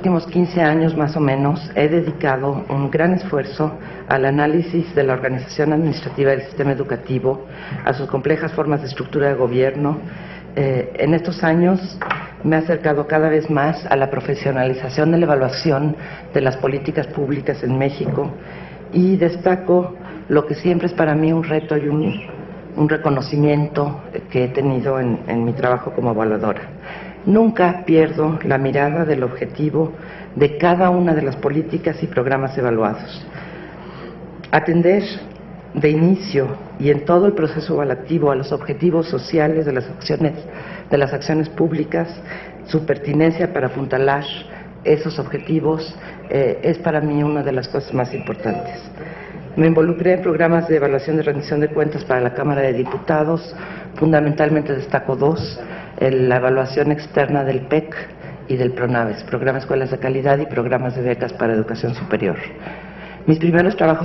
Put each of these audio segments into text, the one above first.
últimos 15 años más o menos he dedicado un gran esfuerzo al análisis de la organización administrativa del sistema educativo, a sus complejas formas de estructura de gobierno. En estos años me he acercado cada vez más a la profesionalización de la evaluación de las políticas públicas en México y destaco lo que siempre es para mí un reto y un reconocimiento que he tenido en mi trabajo como evaluadora. Nunca pierdo la mirada del objetivo de cada una de las políticas y programas evaluados. Atender de inicio y en todo el proceso evaluativo a los objetivos sociales de las acciones públicas, su pertinencia para apuntalar esos objetivos es para mí una de las cosas más importantes. Me involucré en programas de evaluación de rendición de cuentas para la Cámara de Diputados. Fundamentalmente destaco dos: la evaluación externa del PEC y del PRONAVES, Programa Escuelas de Calidad y programas de becas para educación superior. Mis primeros trabajos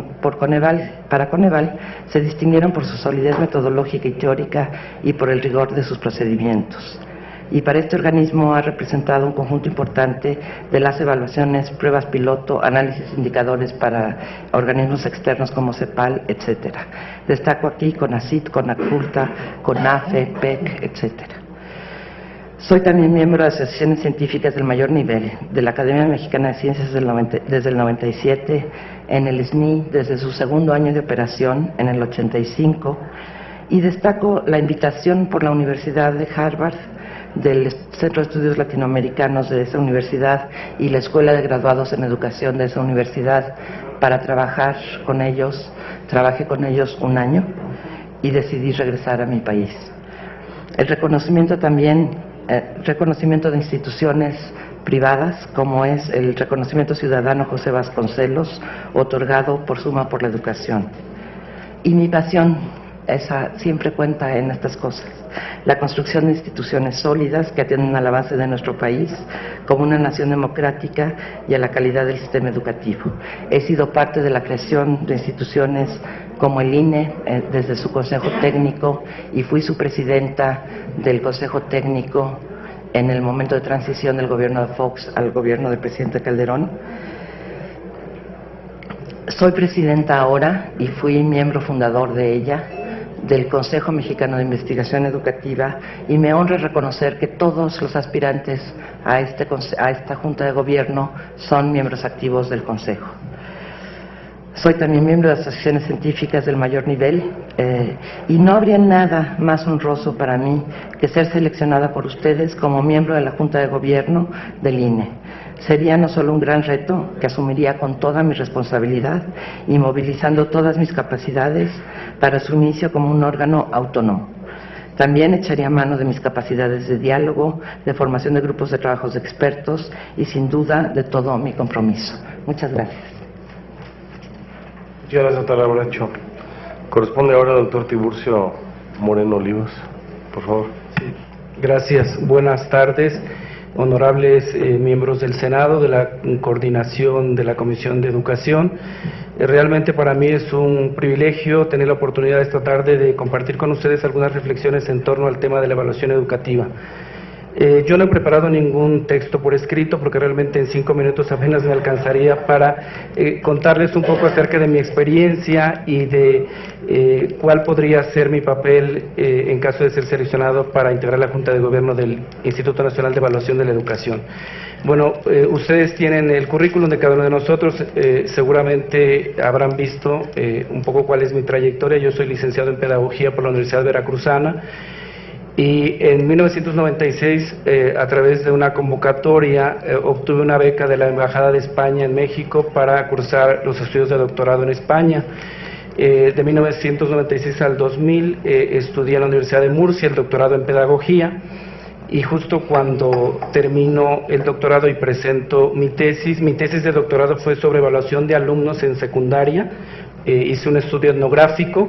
para Coneval se distinguieron por su solidez metodológica y teórica y por el rigor de sus procedimientos. Y para este organismo ha representado un conjunto importante de las evaluaciones, pruebas piloto, análisis indicadores para organismos externos como CEPAL, etcétera. Destaco aquí CONACYT, CONACULTA, CONAFE, PEC, etcétera. Soy también miembro de asociaciones científicas del mayor nivel, de la Academia Mexicana de Ciencias desde el 97, en el SNI desde su segundo año de operación, en el 85, y destaco la invitación por la Universidad de Harvard, del Centro de Estudios Latinoamericanos de esa universidad y la Escuela de Graduados en Educación de esa universidad para trabajar con ellos. Trabajé con ellos un año y decidí regresar a mi país. El reconocimiento también, reconocimiento de instituciones privadas, como es el reconocimiento ciudadano José Vasconcelos, otorgado por Suma por la Educación. Y mi pasión, esa siempre cuenta en estas cosas: la construcción de instituciones sólidas que atienden al avance de nuestro país como una nación democrática y a la calidad del sistema educativo. He sido parte de la creación de instituciones como el INE desde su Consejo Técnico y fui su presidenta del Consejo Técnico en el momento de transición del gobierno de Fox al gobierno del presidente Calderón. Soy presidenta ahora y fui miembro fundador de ella, del Consejo Mexicano de Investigación Educativa, y me honra reconocer que todos los aspirantes a esta Junta de Gobierno son miembros activos del Consejo. Soy también miembro de asociaciones científicas del mayor nivel y no habría nada más honroso para mí que ser seleccionada por ustedes como miembro de la Junta de Gobierno del INE. Sería no solo un gran reto que asumiría con toda mi responsabilidad y movilizando todas mis capacidades para su inicio como un órgano autónomo. También echaría mano de mis capacidades de diálogo, de formación de grupos de trabajos de expertos y sin duda de todo mi compromiso. Muchas gracias. Muchas gracias, doctora Bracho. Corresponde ahora al doctor Tiburcio Moreno Olivas, por favor. Sí. Gracias. Buenas tardes, honorables miembros del Senado, de la coordinación de la Comisión de Educación. Realmente para mí es un privilegio tener la oportunidad esta tarde de compartir con ustedes algunas reflexiones en torno al tema de la evaluación educativa. Yo no he preparado ningún texto por escrito porque realmente en 5 minutos apenas me alcanzaría para contarles un poco acerca de mi experiencia y de cuál podría ser mi papel en caso de ser seleccionado para integrar la Junta de Gobierno del Instituto Nacional de Evaluación de la Educación. Bueno, ustedes tienen el currículum de cada uno de nosotros, seguramente habrán visto un poco cuál es mi trayectoria. Yo soy licenciado en Pedagogía por la Universidad Veracruzana. Y en 1996, a través de una convocatoria, obtuve una beca de la Embajada de España en México para cursar los estudios de doctorado en España. De 1996 al 2000 estudié en la Universidad de Murcia el doctorado en Pedagogía, y justo cuando termino el doctorado y presento mi tesis de doctorado fue sobre evaluación de alumnos en secundaria. Hice un estudio etnográfico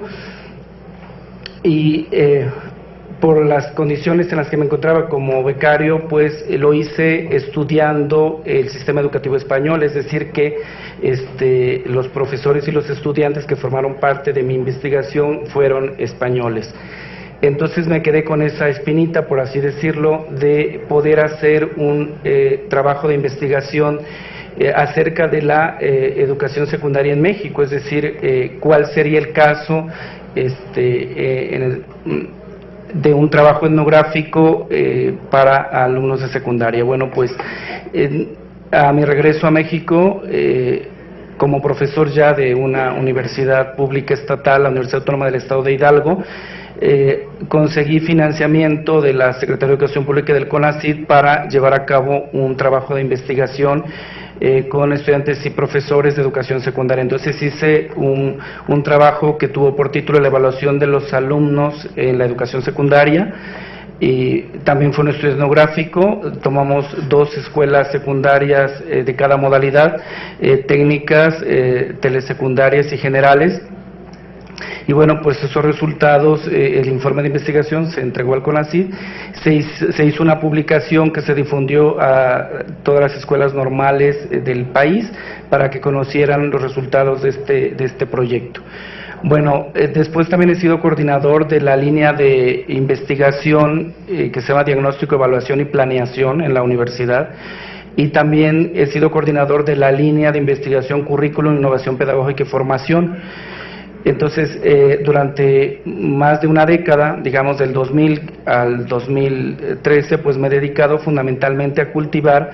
y por las condiciones en las que me encontraba como becario, pues lo hice estudiando el sistema educativo español, es decir que los profesores y los estudiantes que formaron parte de mi investigación fueron españoles. Entonces me quedé con esa espinita, por así decirlo, de poder hacer un trabajo de investigación acerca de la educación secundaria en México, es decir, cuál sería el caso de un trabajo etnográfico para alumnos de secundaria. Bueno, pues a mi regreso a México, como profesor ya de una universidad pública estatal, la Universidad Autónoma del Estado de Hidalgo, conseguí financiamiento de la Secretaría de Educación Pública y del CONACYT para llevar a cabo un trabajo de investigación con estudiantes y profesores de educación secundaria. Entonces hice un trabajo que tuvo por título la evaluación de los alumnos en la educación secundaria, y también fue un estudio etnográfico. Tomamos 2 escuelas secundarias de cada modalidad, técnicas, telesecundarias y generales. Y bueno, pues esos resultados, el informe de investigación se entregó al CONACYT, se hizo una publicación que se difundió a todas las escuelas normales del país para que conocieran los resultados de este proyecto. Bueno, después también he sido coordinador de la línea de investigación que se llama Diagnóstico, Evaluación y Planeación en la universidad, y también he sido coordinador de la línea de investigación Currículum, Innovación Pedagógica y Formación. Entonces, durante más de una década, digamos del 2000 al 2013, pues me he dedicado fundamentalmente a cultivar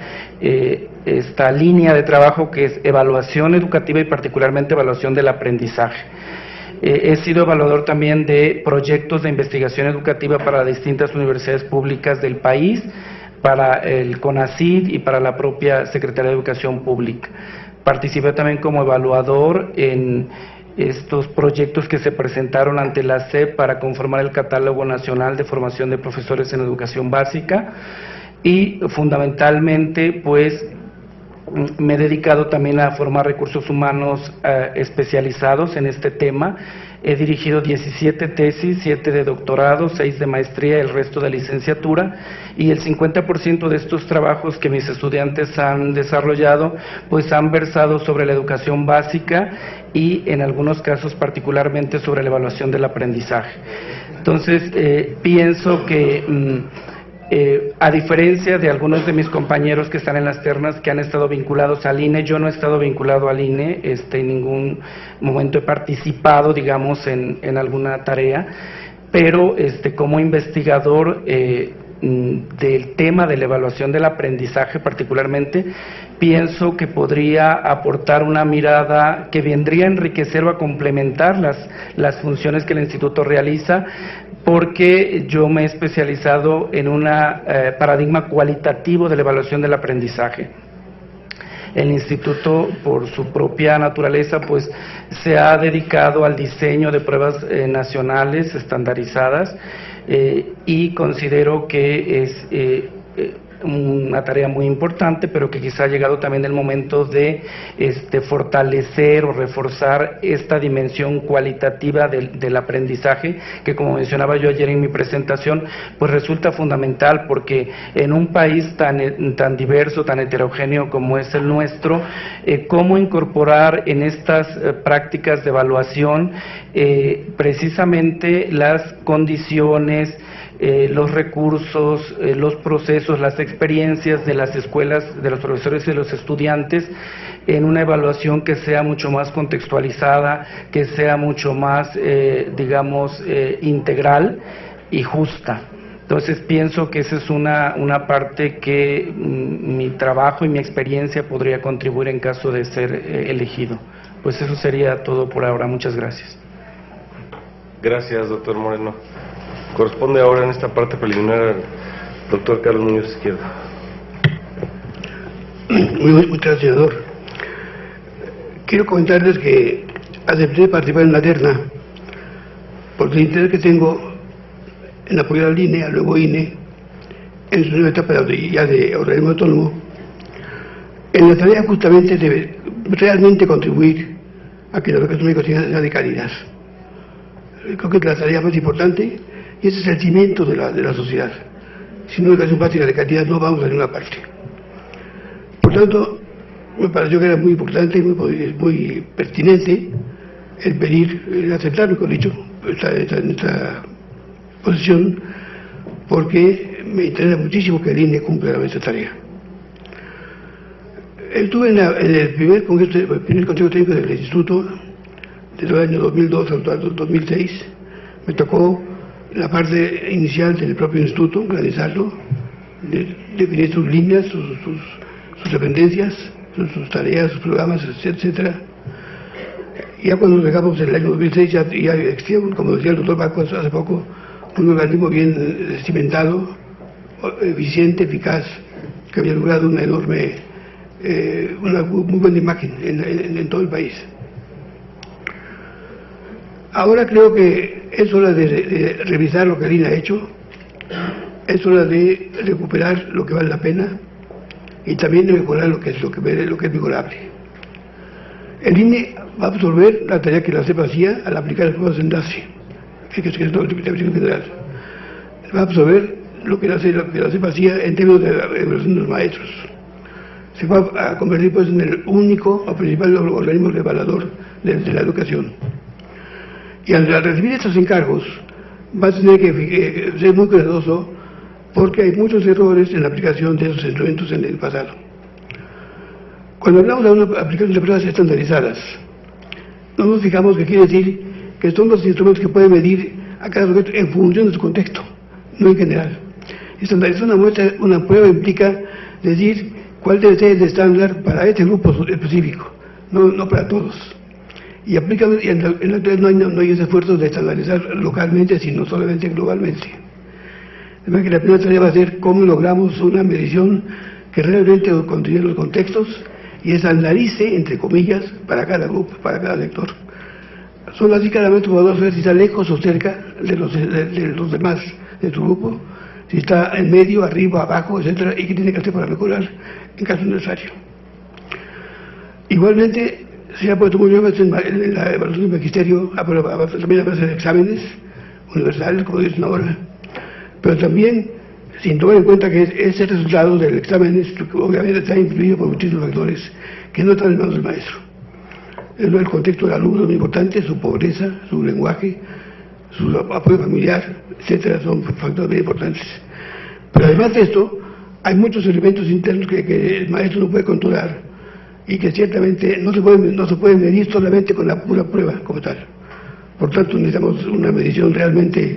esta línea de trabajo que es evaluación educativa y particularmente evaluación del aprendizaje. He sido evaluador también de proyectos de investigación educativa para distintas universidades públicas del país, para el CONACYT y para la propia Secretaría de Educación Pública. Participé también como evaluador en estos proyectos que se presentaron ante la SEP para conformar el Catálogo Nacional de Formación de Profesores en Educación Básica, y fundamentalmente pues me he dedicado también a formar recursos humanos especializados en este tema. He dirigido 17 tesis, 7 de doctorado, 6 de maestría, el resto de licenciatura, y el 50% de estos trabajos que mis estudiantes han desarrollado pues han versado sobre la educación básica y en algunos casos particularmente sobre la evaluación del aprendizaje. Entonces pienso que a diferencia de algunos de mis compañeros que están en las ternas que han estado vinculados al INE, yo no he estado vinculado al INE, en ningún momento he participado, digamos, en alguna tarea, pero como investigador del tema de la evaluación del aprendizaje particularmente, pienso que podría aportar una mirada que vendría a enriquecer o a complementar las funciones que el Instituto realiza, porque yo me he especializado en un paradigma cualitativo de la evaluación del aprendizaje. El Instituto, por su propia naturaleza, pues se ha dedicado al diseño de pruebas nacionales estandarizadas, y considero que es una tarea muy importante, pero que quizá ha llegado también el momento de fortalecer o reforzar esta dimensión cualitativa del aprendizaje, que como mencionaba yo ayer en mi presentación, pues resulta fundamental, porque en un país tan diverso, tan heterogéneo como es el nuestro, cómo incorporar en estas prácticas de evaluación precisamente las condiciones, los recursos, los procesos, las experiencias de las escuelas, de los profesores y de los estudiantes, en una evaluación que sea mucho más contextualizada, que sea mucho más, integral y justa. Entonces pienso que esa es una parte que mi trabajo y mi experiencia podría contribuir en caso de ser elegido. Pues eso sería todo por ahora. Muchas gracias. Gracias, doctor Moreno. Corresponde ahora en esta parte preliminar al doctor Carlos Muñoz Izquierdo. Muchas gracias, senador. Quiero comentarles que acepté participar en la terna porque el interés que tengo en apoyar al INE, al nuevo INE, en su nueva etapa ya de organismo autónomo, en la tarea justamente de realmente contribuir a que la educación médica sea de calidad. Creo que es la tarea más importante. Y ese es el cimiento de la sociedad. Sin una educación básica de calidad no vamos a ninguna parte. Por tanto, me pareció que era muy importante y muy pertinente el pedir, el aceptar, mejor dicho, esta posición porque me interesa muchísimo que el INE cumpla esta tarea. Estuve en el primer consejo técnico del instituto, desde el año 2002 hasta el 2006. Me tocó la parte inicial del propio instituto, organizarlo, definir sus líneas, sus dependencias, sus tareas, sus programas, etcétera. Ya cuando nos dejamos en el año 2006 ya existía, como decía el doctor Baco hace poco, un organismo bien cimentado, eficiente, eficaz, que había logrado una enorme, una muy buena imagen en todo el país. Ahora creo que es hora de revisar lo que el INE ha hecho, es hora de recuperar lo que vale la pena y también de mejorar lo que es mejorable. El INE va a absorber la tarea que la CEP hacía al aplicar el programa Sendace, que es el Secretario General. Va a absorber lo que la CEP hacía en términos de la evaluación de los maestros. Se va a convertir pues en el único o principal organismo evaluador de la educación. Y al recibir estos encargos va a tener que ser muy cuidadoso porque hay muchos errores en la aplicación de esos instrumentos en el pasado. Cuando hablamos de una aplicación de pruebas estandarizadas, no nos fijamos que quiere decir que son los instrumentos que pueden medir a cada sujeto en función de su contexto, no en general. Estandarizar una prueba implica decir cuál debe ser el estándar para este grupo específico, no para todos. Y aplica, no hay ese esfuerzo de estandarizar localmente, sino solamente globalmente. De manera que la primera tarea va a ser cómo logramos una medición que realmente considere los contextos y estandarice, entre comillas, para cada grupo, para cada sector. Solo así cada momento podemos ver si está lejos o cerca de los demás de tu grupo, si está en medio, arriba, abajo, etcétera, y qué tiene que hacer para mejorar en caso necesario. Igualmente, se ha puesto muy énfasis en la evaluación del magisterio, también a hacer exámenes universales, como dicen ahora, pero también sin tomar en cuenta que ese resultado del examen obviamente está influido por muchísimos factores que no están en manos del maestro. El contexto del alumno es muy importante, su pobreza, su lenguaje, su apoyo familiar, etcétera, son factores muy importantes. Pero además de esto, hay muchos elementos internos que el maestro no puede controlar y que ciertamente no se pueden medir solamente con la pura prueba como tal. Por tanto, necesitamos una medición realmente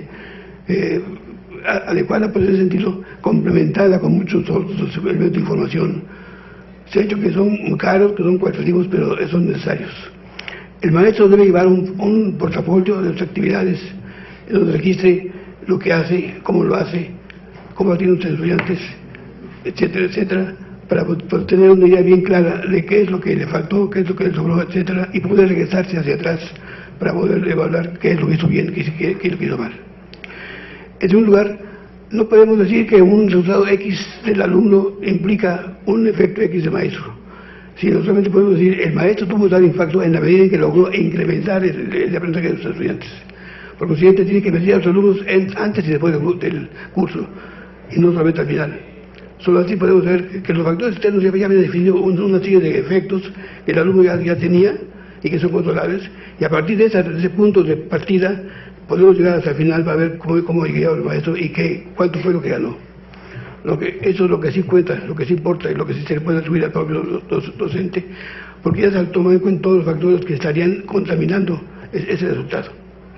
adecuada, por ese sentido, complementada con muchos otros elementos de información. Se ha dicho que son caros, que son cualitativos, pero son necesarios. El maestro debe llevar un portafolio de sus actividades en donde registre lo que hace, cómo lo hace, cómo atiende a sus estudiantes, etcétera, etcétera, para tener una idea bien clara de qué es lo que le faltó, qué es lo que le sobró, etcétera, y poder regresarse hacia atrás para poder evaluar qué es lo que hizo bien, qué es lo que hizo mal. En segundo lugar, no podemos decir que un resultado X del alumno implica un efecto X del maestro, sino solamente podemos decir el maestro tuvo tal impacto en la medida en que logró incrementar el aprendizaje de sus estudiantes. Por consiguiente, tiene que medir a los alumnos antes y después del curso, y no solamente al final. Solo así podemos ver que los factores externos ya habían definido una serie de efectos que el alumno ya tenía y que son controlables, y a partir de ese punto de partida podemos llegar hasta el final para ver cómo ha llegado el maestro y cuánto fue lo que ganó. Eso es lo que sí cuenta, lo que sí importa y lo que sí se le puede atribuir al propio docente, porque ya se han tomado en cuenta todos los factores que estarían contaminando ese resultado.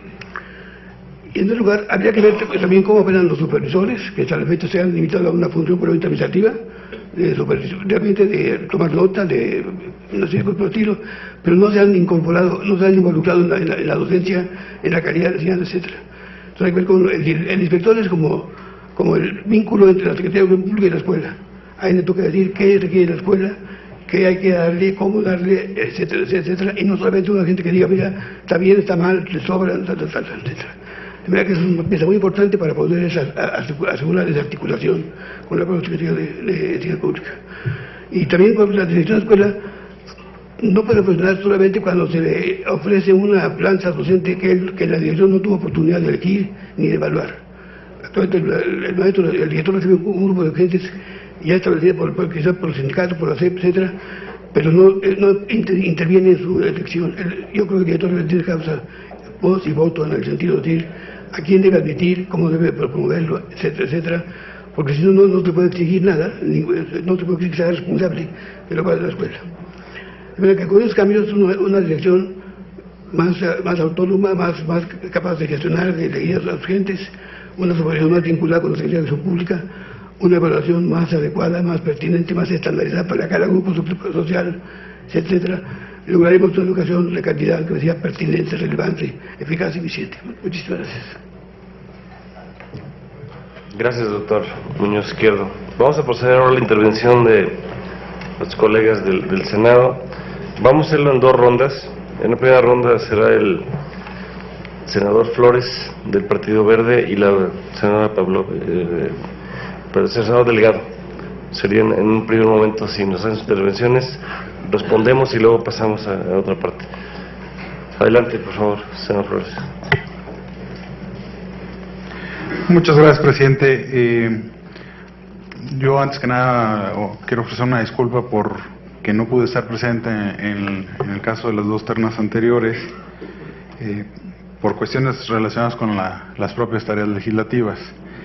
Y en primer lugar, habría que ver también cómo operan los supervisores, que hasta la fecha se han limitado a una función puramente administrativa, realmente de tomar nota, de no sé, por el estilo, pero no se han incorporado, no se han involucrado en la docencia, en la calidad de enseñanza, etc. Entonces hay que ver con el inspector es como el vínculo entre la Secretaría de Educación Pública y la escuela. Ahí le toca decir qué requiere la escuela, qué hay que darle, cómo darle, etcétera, etcétera, y no solamente una gente que diga, mira, está bien, está mal, le sobra, etcétera. De manera que es una pieza muy importante para poder asegurar esa articulación con la propia Secretaría de Enseñanza Pública. Y también con la dirección de la escuela no puede funcionar solamente cuando se le ofrece una planta docente que la dirección no tuvo oportunidad de elegir ni de evaluar. Actualmente el director recibe un grupo de gentes ya establecida quizás por los sindicatos, por la CEP, etcétera, pero no interviene en su elección. Yo creo que el director le tiene causa voz y voto en el sentido de decir a quién debe admitir, cómo debe promoverlo, etcétera, etcétera, porque si no, no te puede exigir nada, no te puede exigir que sea responsable de lo que hace la escuela. De manera que con esos cambios una dirección más autónoma, más capaz de gestionar, de guiar a sus gentes, una supervisión más vinculada con la Secretaría de Educación Pública, una evaluación más adecuada, más pertinente, más estandarizada para cada grupo social, etcétera. Lograremos una educación de calidad, que sea pertinente, relevante, eficaz y eficiente. Muchísimas gracias. Gracias, doctor Muñoz Izquierdo. Vamos a proceder ahora a la intervención de los colegas del Senado. Vamos a hacerlo en 2 rondas. En la primera ronda será el senador Flores del Partido Verde y la senadora el senador Delgado. Serían en un primer momento, si nos hacen sus intervenciones, respondemos y luego pasamos a otra parte. Adelante, por favor, senador Flores. Muchas gracias, presidente. Yo antes que nada quiero ofrecer una disculpa por que no pude estar presente en el caso de las 2 ternas anteriores, por cuestiones relacionadas con las propias tareas legislativas.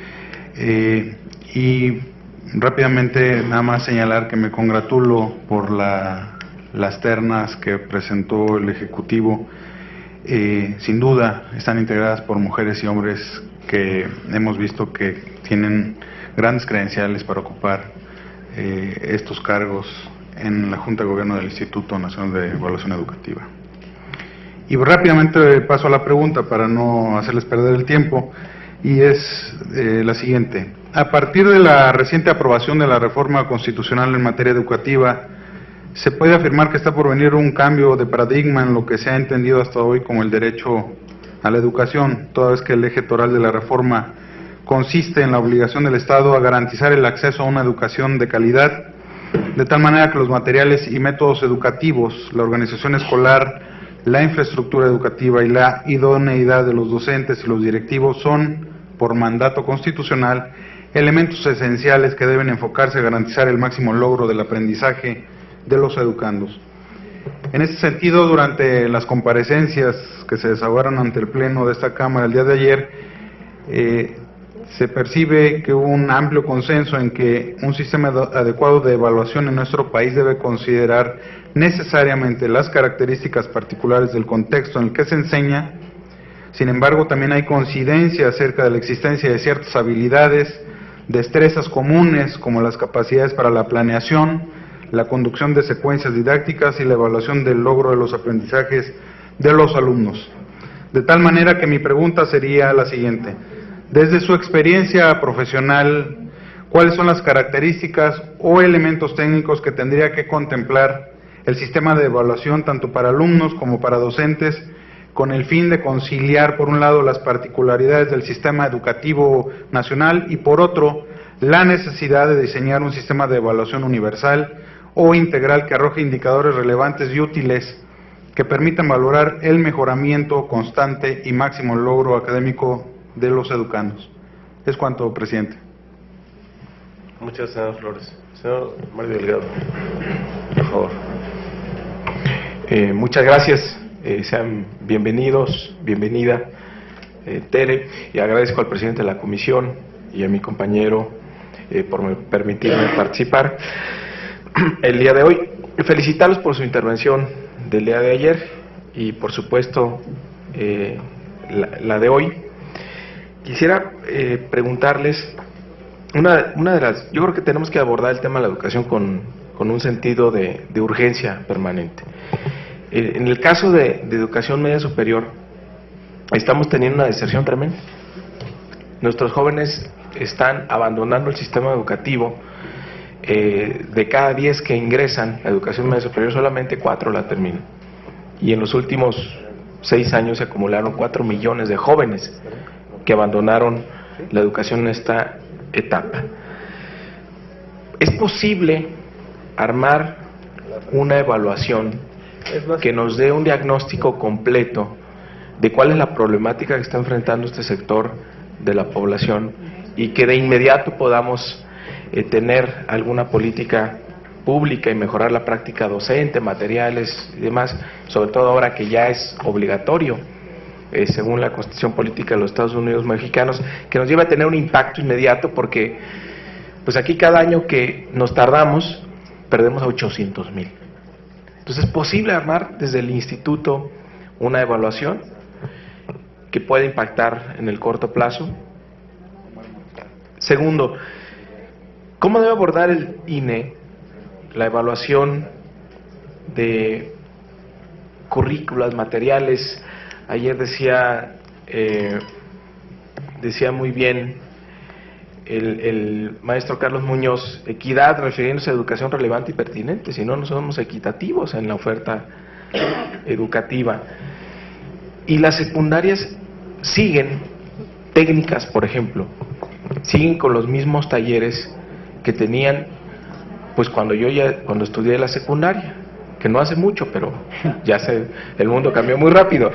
Y rápidamente nada más señalar que me congratulo por las ternas que presentó el Ejecutivo. Sin duda están integradas por mujeres y hombres que hemos visto que tienen grandes credenciales para ocupar estos cargos en la Junta de Gobierno del Instituto Nacional de Evaluación Educativa. Y rápidamente paso a la pregunta para no hacerles perder el tiempo, y es la siguiente. A partir de la reciente aprobación de la reforma constitucional en materia educativa, ¿se puede afirmar que está por venir un cambio de paradigma en lo que se ha entendido hasta hoy como el derecho a la educación, toda vez que el eje toral de la reforma consiste en la obligación del Estado a garantizar el acceso a una educación de calidad, de tal manera que los materiales y métodos educativos, la organización escolar, la infraestructura educativa y la idoneidad de los docentes y los directivos son, por mandato constitucional, elementos esenciales que deben enfocarse a garantizar el máximo logro del aprendizaje de los educandos? En este sentido, durante las comparecencias que se desahogaron ante el Pleno de esta Cámara el día de ayer, se percibe que hubo un amplio consenso en que un sistema adecuado de evaluación en nuestro país debe considerar necesariamente las características particulares del contexto en el que se enseña. Sin embargo, también hay coincidencia acerca de la existencia de ciertas habilidades, destrezas comunes como las capacidades para la planeación, la conducción de secuencias didácticas y la evaluación del logro de los aprendizajes de los alumnos. De tal manera que mi pregunta sería la siguiente: desde su experiencia profesional, ¿cuáles son las características o elementos técnicos que tendría que contemplar el sistema de evaluación tanto para alumnos como para docentes, con el fin de conciliar, por un lado, las particularidades del sistema educativo nacional y, por otro, la necesidad de diseñar un sistema de evaluación universal o integral que arroje indicadores relevantes y útiles que permitan valorar el mejoramiento constante y máximo logro académico de los educandos? Es cuanto, presidente. Muchas gracias, senador Flores. Senador Mario Delgado, por favor. Muchas gracias. Sean bienvenidos, bienvenida, Tere, y agradezco al presidente de la comisión y a mi compañero por permitirme participar el día de hoy. Felicitarlos por su intervención del día de ayer y, por supuesto, la de hoy. Quisiera preguntarles una de las... Yo creo que tenemos que abordar el tema de la educación con un sentido de urgencia permanente. En el caso de educación media superior, estamos teniendo una deserción tremenda. Nuestros jóvenes están abandonando el sistema educativo. De cada 10 que ingresan a educación media superior, solamente 4 la terminan. Y en los últimos 6 años se acumularon 4 millones de jóvenes que abandonaron la educación en esta etapa. ¿Es posible armar una evaluación que nos dé un diagnóstico completo de cuál es la problemática que está enfrentando este sector de la población y que de inmediato podamos tener alguna política pública y mejorar la práctica docente, materiales y demás, sobre todo ahora que ya es obligatorio según la Constitución Política de los Estados Unidos Mexicanos, que nos lleva a tener un impacto inmediato, porque pues aquí cada año que nos tardamos perdemos a 800,000. Entonces es posible armar desde el instituto una evaluación que puede impactar en el corto plazo. Segundo, ¿cómo debe abordar el INE la evaluación de currículas, materiales? Ayer decía muy bien el maestro Carlos Muñoz, equidad refiriéndose a educación relevante y pertinente, si no, no somos equitativos en la oferta educativa. Y las secundarias siguen, técnicas por ejemplo, siguen con los mismos talleres que tenían pues cuando estudié la secundaria, que no hace mucho, pero el mundo cambió muy rápido.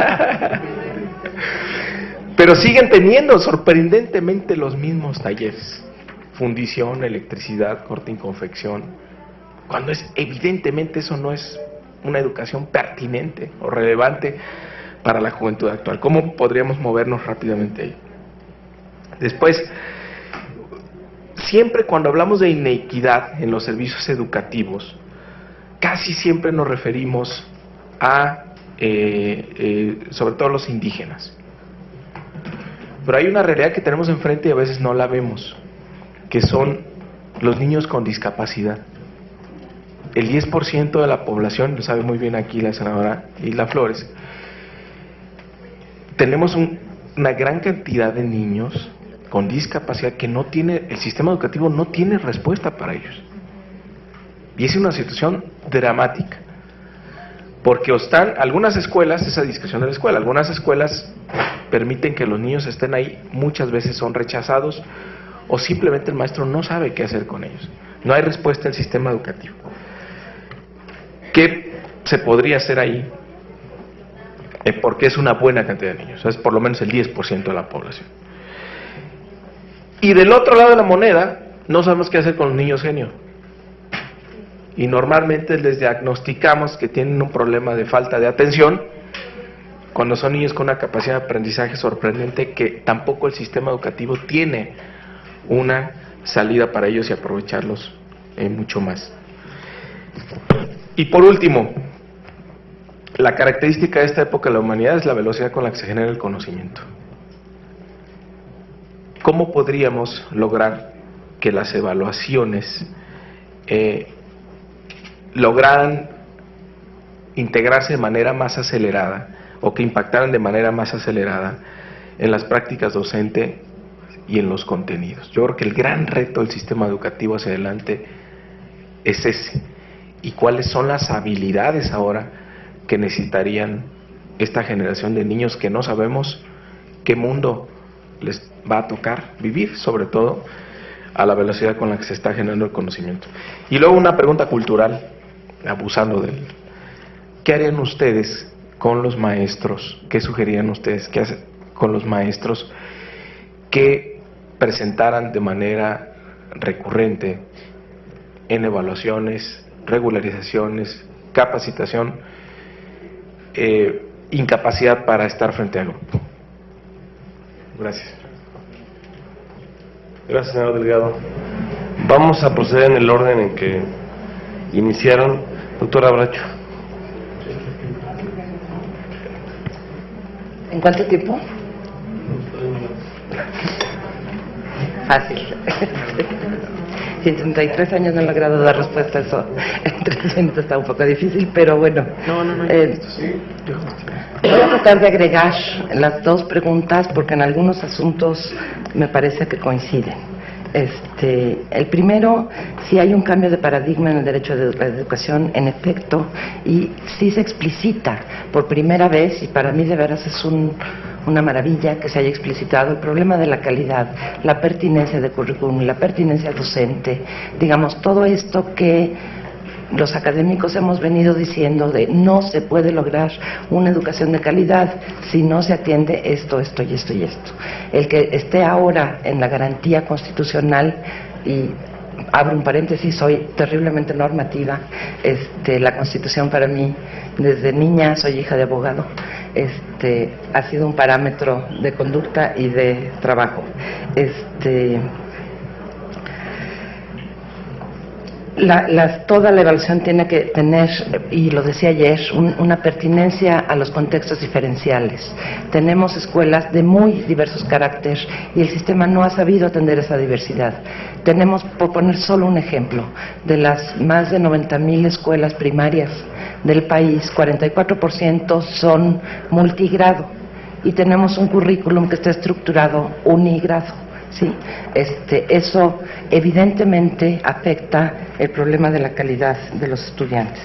Pero siguen teniendo sorprendentemente los mismos talleres: fundición, electricidad, corte y confección, cuando evidentemente eso no es una educación pertinente o relevante para la juventud actual. ¿Cómo podríamos movernos rápidamente ahí? Después, siempre cuando hablamos de inequidad en los servicios educativos, casi siempre nos referimos a, sobre todo los indígenas. Pero hay una realidad que tenemos enfrente y a veces no la vemos, que son los niños con discapacidad. El 10% de la población, lo sabe muy bien aquí la senadora Isla Flores, tenemos una gran cantidad de niños con discapacidad que el sistema educativo no tiene respuesta para ellos. Y es una situación dramática, porque algunas escuelas, esa discreción de la escuela, algunas escuelas permiten que los niños estén ahí, muchas veces son rechazados o simplemente el maestro no sabe qué hacer con ellos. No hay respuesta del sistema educativo. ¿Qué se podría hacer ahí? Porque es una buena cantidad de niños, es por lo menos el 10% de la población. Y del otro lado de la moneda, no sabemos qué hacer con los niños genio. Y normalmente les diagnosticamos que tienen un problema de falta de atención, cuando son niños con una capacidad de aprendizaje sorprendente que tampoco el sistema educativo tiene una salida para ellos y aprovecharlos mucho más. Y por último, la característica de esta época de la humanidad es la velocidad con la que se genera el conocimiento. ¿Cómo podríamos lograr que las evaluaciones lograran integrarse de manera más acelerada, o que impactaran de manera más acelerada en las prácticas docentes y en los contenidos? Yo creo que el gran reto del sistema educativo hacia adelante es ese. ¿Y cuáles son las habilidades ahora que necesitarían esta generación de niños que no sabemos qué mundo les va a tocar vivir, sobre todo a la velocidad con la que se está generando el conocimiento? Y luego una pregunta cultural, abusando de él. ¿Qué harían ustedes con los maestros? ¿Qué sugerirían ustedes que hacer con los maestros que presentaran de manera recurrente en evaluaciones, regularizaciones, capacitación, incapacidad para estar frente al grupo? Gracias. Gracias, senador Delgado. Vamos a proceder en el orden en que iniciaron. Doctora Bracho. ¿En cuánto tiempo? Fácil. Si en 33 años no he logrado dar respuesta a eso, en 3 minutos está un poco difícil, pero bueno. Voy a tratar de agregar las dos preguntas porque en algunos asuntos me parece que coinciden. El primero, si hay un cambio de paradigma en el derecho de la educación, en efecto, y sí se explicita por primera vez, y para mí de veras es una maravilla que se haya explicitado el problema de la calidad, la pertinencia de currículum, la pertinencia docente, digamos, todo esto que los académicos hemos venido diciendo de no se puede lograr una educación de calidad si no se atiende esto, esto y esto y esto. El que esté ahora en la garantía constitucional, y abro un paréntesis, soy terriblemente normativa, la Constitución para mí, desde niña soy hija de abogado, ha sido un parámetro de conducta y de trabajo. Toda la evaluación tiene que tener, y lo decía ayer, una pertinencia a los contextos diferenciales. Tenemos escuelas de muy diversos caracteres y el sistema no ha sabido atender esa diversidad. Tenemos, por poner solo un ejemplo, de las más de 90,000 escuelas primarias del país, 44% son multigrado y tenemos un currículum que está estructurado unigrado. Sí, eso evidentemente afecta el problema de la calidad de los estudiantes.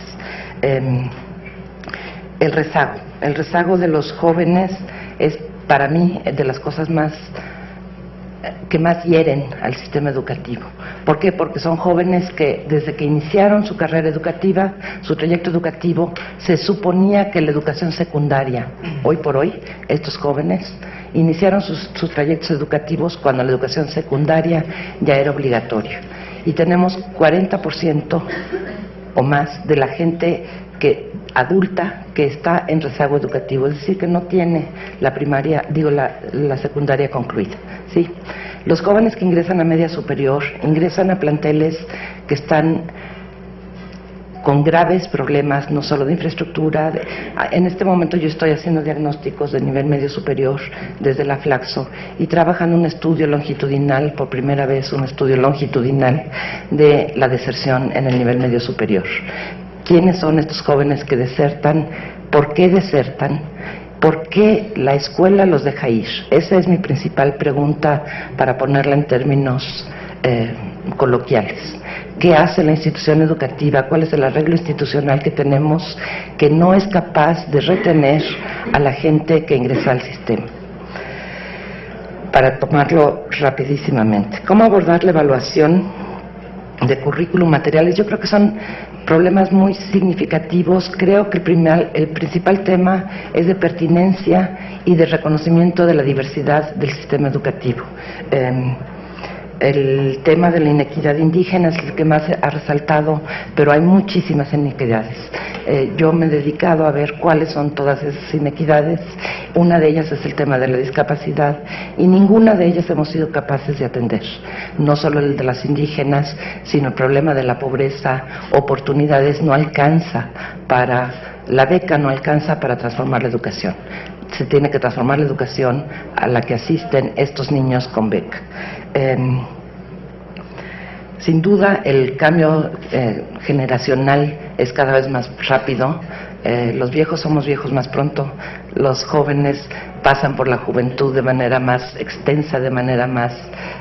El rezago de los jóvenes es para mí de las cosas que más hieren al sistema educativo. ¿Por qué? Porque son jóvenes que desde que iniciaron su carrera educativa, su trayecto educativo, se suponía que la educación secundaria, hoy por hoy, estos jóvenes iniciaron sus trayectos educativos cuando la educación secundaria ya era obligatoria. Y tenemos 40% o más de la gente adulta que está en rezago educativo, es decir, que no tiene la secundaria concluida. ¿Sí? Los jóvenes que ingresan a media superior ingresan a planteles que están con graves problemas, no solo de infraestructura. En este momento yo estoy haciendo diagnósticos de nivel medio superior desde la Flaxo y trabajando un estudio longitudinal, por primera vez un estudio longitudinal de la deserción en el nivel medio superior. ¿Quiénes son estos jóvenes que desertan? ¿Por qué desertan? ¿Por qué la escuela los deja ir? Esa es mi principal pregunta para ponerla en términos coloquiales. ¿Qué hace la institución educativa? ¿Cuál es el arreglo institucional que tenemos que no es capaz de retener a la gente que ingresa al sistema? Para tomarlo rapidísimamente, ¿cómo abordar la evaluación de currículum materiales? Yo creo que son problemas muy significativos. Creo que el principal tema es de pertinencia y de reconocimiento de la diversidad del sistema educativo. El tema de la inequidad indígena es el que más ha resaltado, pero hay muchísimas inequidades. Yo me he dedicado a ver cuáles son todas esas inequidades. Una de ellas es el tema de la discapacidad y ninguna de ellas hemos sido capaces de atender. No solo el de las indígenas, sino el problema de la pobreza, oportunidades, no alcanza la beca no alcanza para transformar la educación. Se tiene que transformar la educación a la que asisten estos niños con beca. Sin duda el cambio generacional es cada vez más rápido. Los viejos somos viejos más pronto, los jóvenes pasan por la juventud de manera más extensa, de manera más...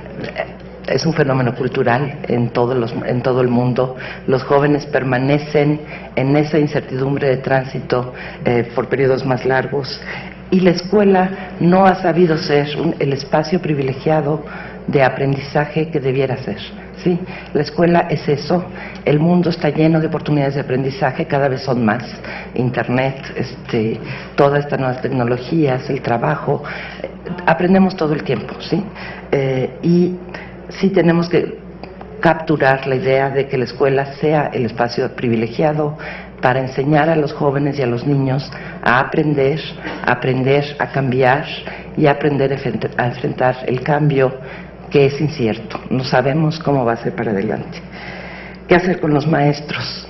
es un fenómeno cultural en todo el mundo. Los jóvenes permanecen en esa incertidumbre de tránsito por periodos más largos y la escuela no ha sabido ser el espacio privilegiado de aprendizaje que debiera ser. ¿Sí? La escuela es eso, el mundo está lleno de oportunidades de aprendizaje, cada vez son más, internet, todas estas nuevas tecnologías, el trabajo, aprendemos todo el tiempo, ¿sí? Y sí tenemos que capturar la idea de que la escuela sea el espacio privilegiado para enseñar a los jóvenes y a los niños a aprender a cambiar y a aprender a enfrentar el cambio que es incierto. No sabemos cómo va a ser para adelante. ¿Qué hacer con los maestros?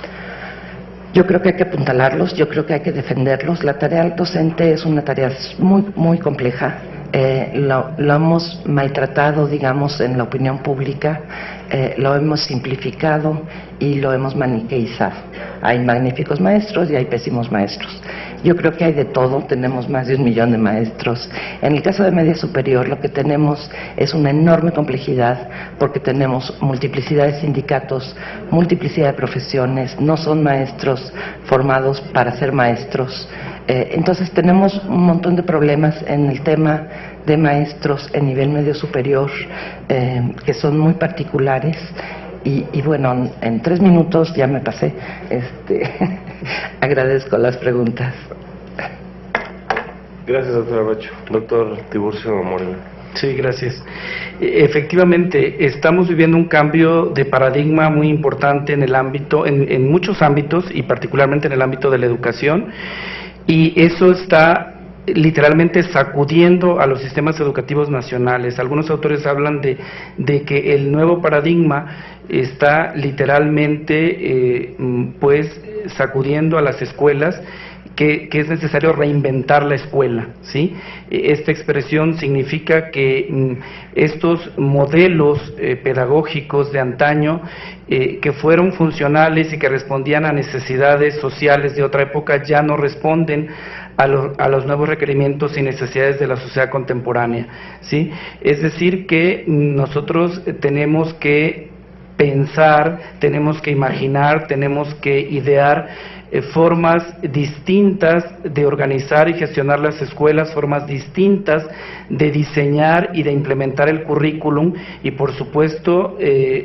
Yo creo que hay que apuntalarlos, yo creo que hay que defenderlos. La tarea del docente es una tarea muy, muy compleja. Lo hemos maltratado, digamos, en la opinión pública, lo hemos simplificado y lo hemos maniqueizado. Hay magníficos maestros y hay pésimos maestros. Yo creo que hay de todo, tenemos más de 1 millón de maestros. En el caso de media superior lo que tenemos es una enorme complejidad porque tenemos multiplicidad de sindicatos, multiplicidad de profesiones, no son maestros formados para ser maestros. Entonces tenemos un montón de problemas en el tema de maestros en nivel medio superior que son muy particulares y bueno, en 3 minutos ya me pasé. Agradezco las preguntas. Gracias, doctor Bracho. Doctor Tiburcio Moreno. Sí, gracias. Efectivamente, estamos viviendo un cambio de paradigma muy importante en el ámbito, en muchos ámbitos y particularmente en el ámbito de la educación. y eso está literalmente sacudiendo a los sistemas educativos nacionales. Algunos autores hablan de que el nuevo paradigma está literalmente pues sacudiendo a las escuelas, que es necesario reinventar la escuela, ¿sí? Esta expresión significa que estos modelos pedagógicos de antaño que fueron funcionales y que respondían a necesidades sociales de otra época ya no responden a los nuevos requerimientos y necesidades de la sociedad contemporánea, ¿sí? Es decir, que nosotros tenemos que pensar, tenemos que imaginar, tenemos que idear formas distintas de organizar y gestionar las escuelas, formas distintas de diseñar y de implementar el currículum y, por supuesto,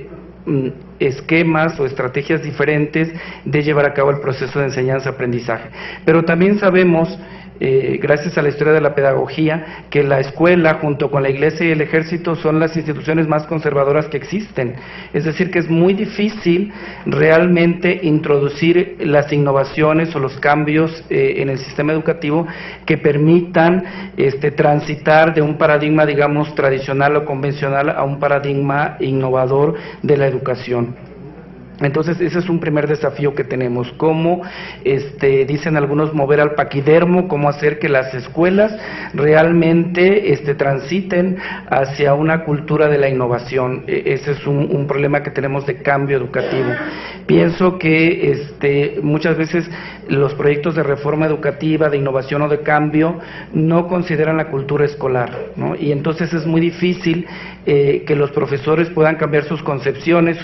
esquemas o estrategias diferentes de llevar a cabo el proceso de enseñanza-aprendizaje. Pero también sabemos, gracias a la historia de la pedagogía, que la escuela junto con la iglesia y el ejército son las instituciones más conservadoras que existen. Es decir, que es muy difícil realmente introducir las innovaciones o los cambios en el sistema educativo que permitan transitar de un paradigma, digamos, tradicional o convencional a un paradigma innovador de la educación. Entonces, ese es un primer desafío que tenemos, cómo, dicen algunos, mover al paquidermo, cómo hacer que las escuelas realmente transiten hacia una cultura de la innovación. Ese es un problema que tenemos de cambio educativo. Pienso que muchas veces los proyectos de reforma educativa, de innovación o de cambio, no consideran la cultura escolar, ¿no? Y entonces es muy difícil que los profesores puedan cambiar sus concepciones,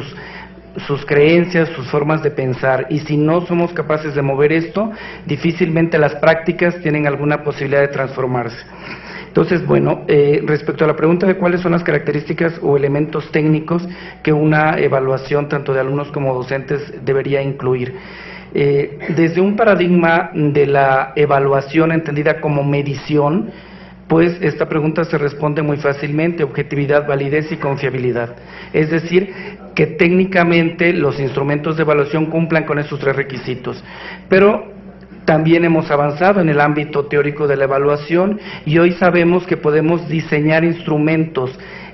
sus creencias, sus formas de pensar, y si no somos capaces de mover esto, difícilmente las prácticas tienen alguna posibilidad de transformarse. Entonces, bueno, respecto a la pregunta de cuáles son las características o elementos técnicos que una evaluación tanto de alumnos como docentes debería incluir. Desde un paradigma de la evaluación entendida como medición, pues esta pregunta se responde muy fácilmente: objetividad, validez y confiabilidad. Es decir, que técnicamente los instrumentos de evaluación cumplan con esos tres requisitos. Pero también hemos avanzado en el ámbito teórico de la evaluación y hoy sabemos que podemos diseñar instrumentos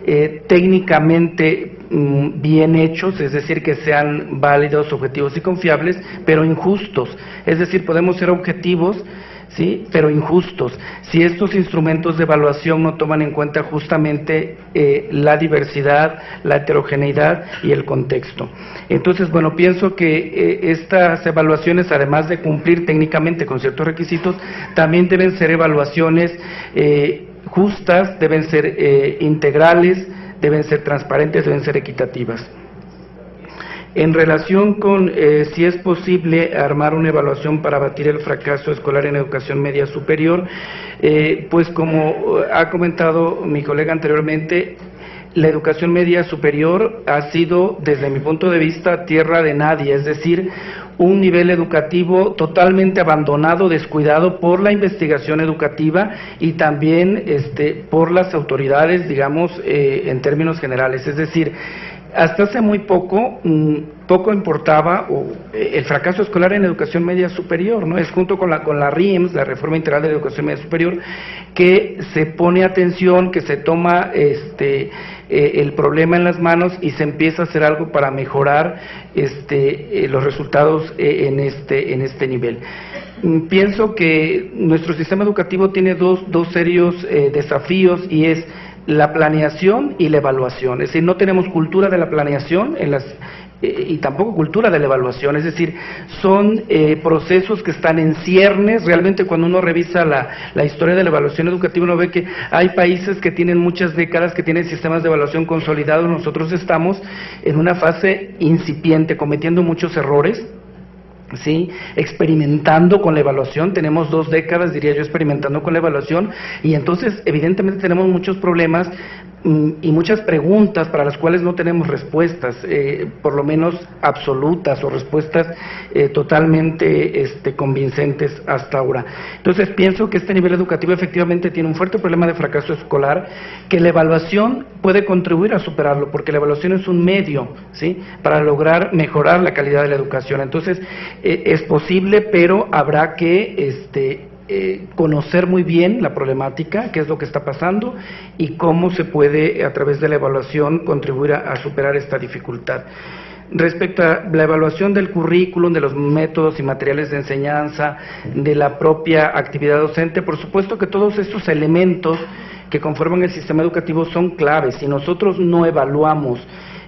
técnicamente bien hechos, es decir, que sean válidos, objetivos y confiables, pero injustos. Es decir, podemos ser objetivos, ¿sí?, pero injustos, si estos instrumentos de evaluación no toman en cuenta justamente la diversidad, la heterogeneidad y el contexto. Entonces, bueno, pienso que estas evaluaciones, además de cumplir técnicamente con ciertos requisitos, también deben ser evaluaciones justas, deben ser integrales, deben ser transparentes, deben ser equitativas. En relación con si es posible armar una evaluación para abatir el fracaso escolar en educación media superior, pues como ha comentado mi colega anteriormente, la educación media superior ha sido, desde mi punto de vista, tierra de nadie, es decir, un nivel educativo totalmente abandonado, descuidado por la investigación educativa y también por las autoridades, digamos, en términos generales. Es decir, hasta hace muy poco importaba el fracaso escolar en educación media superior, ¿no? Es junto con la RIEMS, la Reforma Integral de la Educación Media Superior, que se pone atención, que se toma el problema en las manos y se empieza a hacer algo para mejorar los resultados en este nivel. Pienso que nuestro sistema educativo tiene dos serios desafíos, y es la planeación y la evaluación. Es decir, no tenemos cultura de la planeación y tampoco cultura de la evaluación. Es decir, son procesos que están en ciernes. Realmente, cuando uno revisa la historia de la evaluación educativa, uno ve que hay países que tienen muchas décadas que tienen sistemas de evaluación consolidados. Nosotros estamos en una fase incipiente, cometiendo muchos errores, ¿sí?, experimentando con la evaluación. Tenemos 2 décadas, diría yo, experimentando con la evaluación, y entonces evidentemente tenemos muchos problemas y muchas preguntas para las cuales no tenemos respuestas, por lo menos absolutas o respuestas totalmente convincentes hasta ahora. Entonces pienso que este nivel educativo efectivamente tiene un fuerte problema de fracaso escolar, que la evaluación puede contribuir a superarlo, porque la evaluación es un medio, ¿sí?, para lograr mejorar la calidad de la educación. Entonces es posible, pero habrá que conocer muy bien la problemática, qué es lo que está pasando y cómo se puede, a través de la evaluación, contribuir a superar esta dificultad. Respecto a la evaluación del currículum, de los métodos y materiales de enseñanza, de la propia actividad docente, por supuesto que todos estos elementos que conforman el sistema educativo son claves. Si nosotros no evaluamos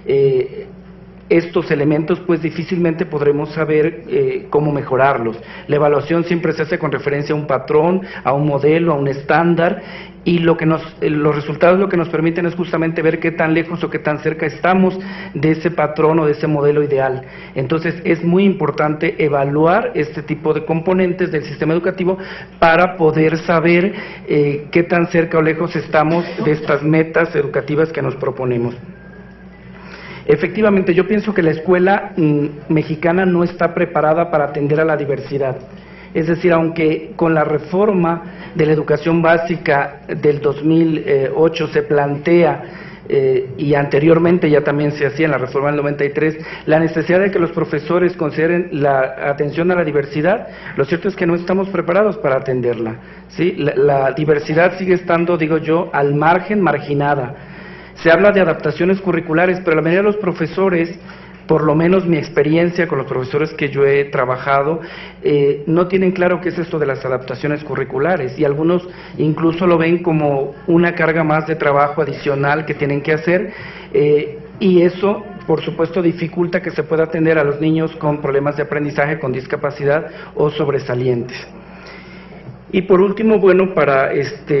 estos elementos, pues difícilmente podremos saber cómo mejorarlos. La evaluación siempre se hace con referencia a un patrón, a un modelo, a un estándar, y los resultados lo que nos permiten es justamente ver qué tan lejos o qué tan cerca estamos de ese patrón o de ese modelo ideal. Entonces es muy importante evaluar este tipo de componentes del sistema educativo para poder saber qué tan cerca o lejos estamos de estas metas educativas que nos proponemos. Efectivamente, yo pienso que la escuela mexicana no está preparada para atender a la diversidad. Es decir, aunque con la reforma de la educación básica del 2008 se plantea, y anteriormente ya también se hacía en la reforma del 93, la necesidad de que los profesores consideren la atención a la diversidad, lo cierto es que no estamos preparados para atenderla, ¿sí? La diversidad sigue estando, digo yo, al margen, marginada. Se habla de adaptaciones curriculares, pero la mayoría de los profesores, por lo menos mi experiencia con los profesores que yo he trabajado, no tienen claro qué es esto de las adaptaciones curriculares, y algunos incluso lo ven como una carga más de trabajo adicional que tienen que hacer, y eso, por supuesto, dificulta que se pueda atender a los niños con problemas de aprendizaje, con discapacidad o sobresalientes. Y por último, bueno, para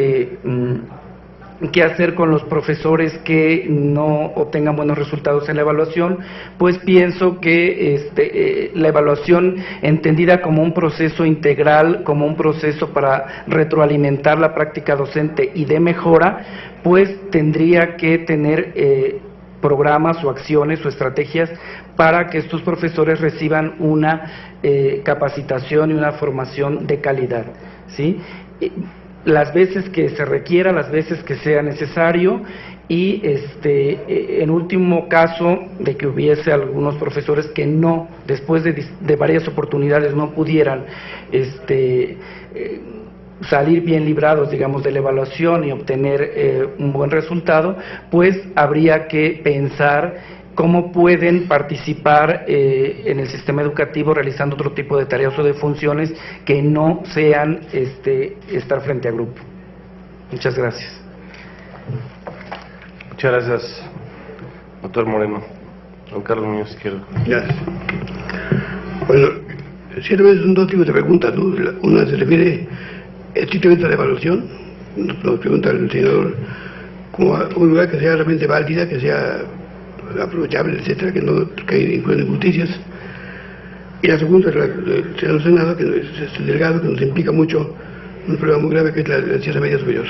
qué hacer con los profesores que no obtengan buenos resultados en la evaluación, pues pienso que la evaluación entendida como un proceso integral, como un proceso para retroalimentar la práctica docente y de mejora, pues tendría que tener programas o acciones o estrategias para que estos profesores reciban una capacitación y una formación de calidad, ¿sí? Las veces que se requiera, las veces que sea necesario, y en último caso de que hubiese algunos profesores que no, después de varias oportunidades, no pudieran salir bien librados, digamos, de la evaluación y obtener un buen resultado, pues habría que pensar cómo pueden participar en el sistema educativo realizando otro tipo de tareas o de funciones que no sean estar frente a grupo. Muchas gracias. Muchas gracias, doctor Moreno. Don Carlos Muñoz Izquierdo. Gracias. Bueno, ciertamente son dos tipos de preguntas, ¿no? Una se refiere estrictamente a la evaluación, nos pregunta el senador, como a un lugar que sea realmente válida, que sea aprovechable, etcétera, que no incluyan injusticias. Y la segunda, el señor Senado, que es el delegado, que nos implica mucho un problema muy grave, que es la enseñanza media superior.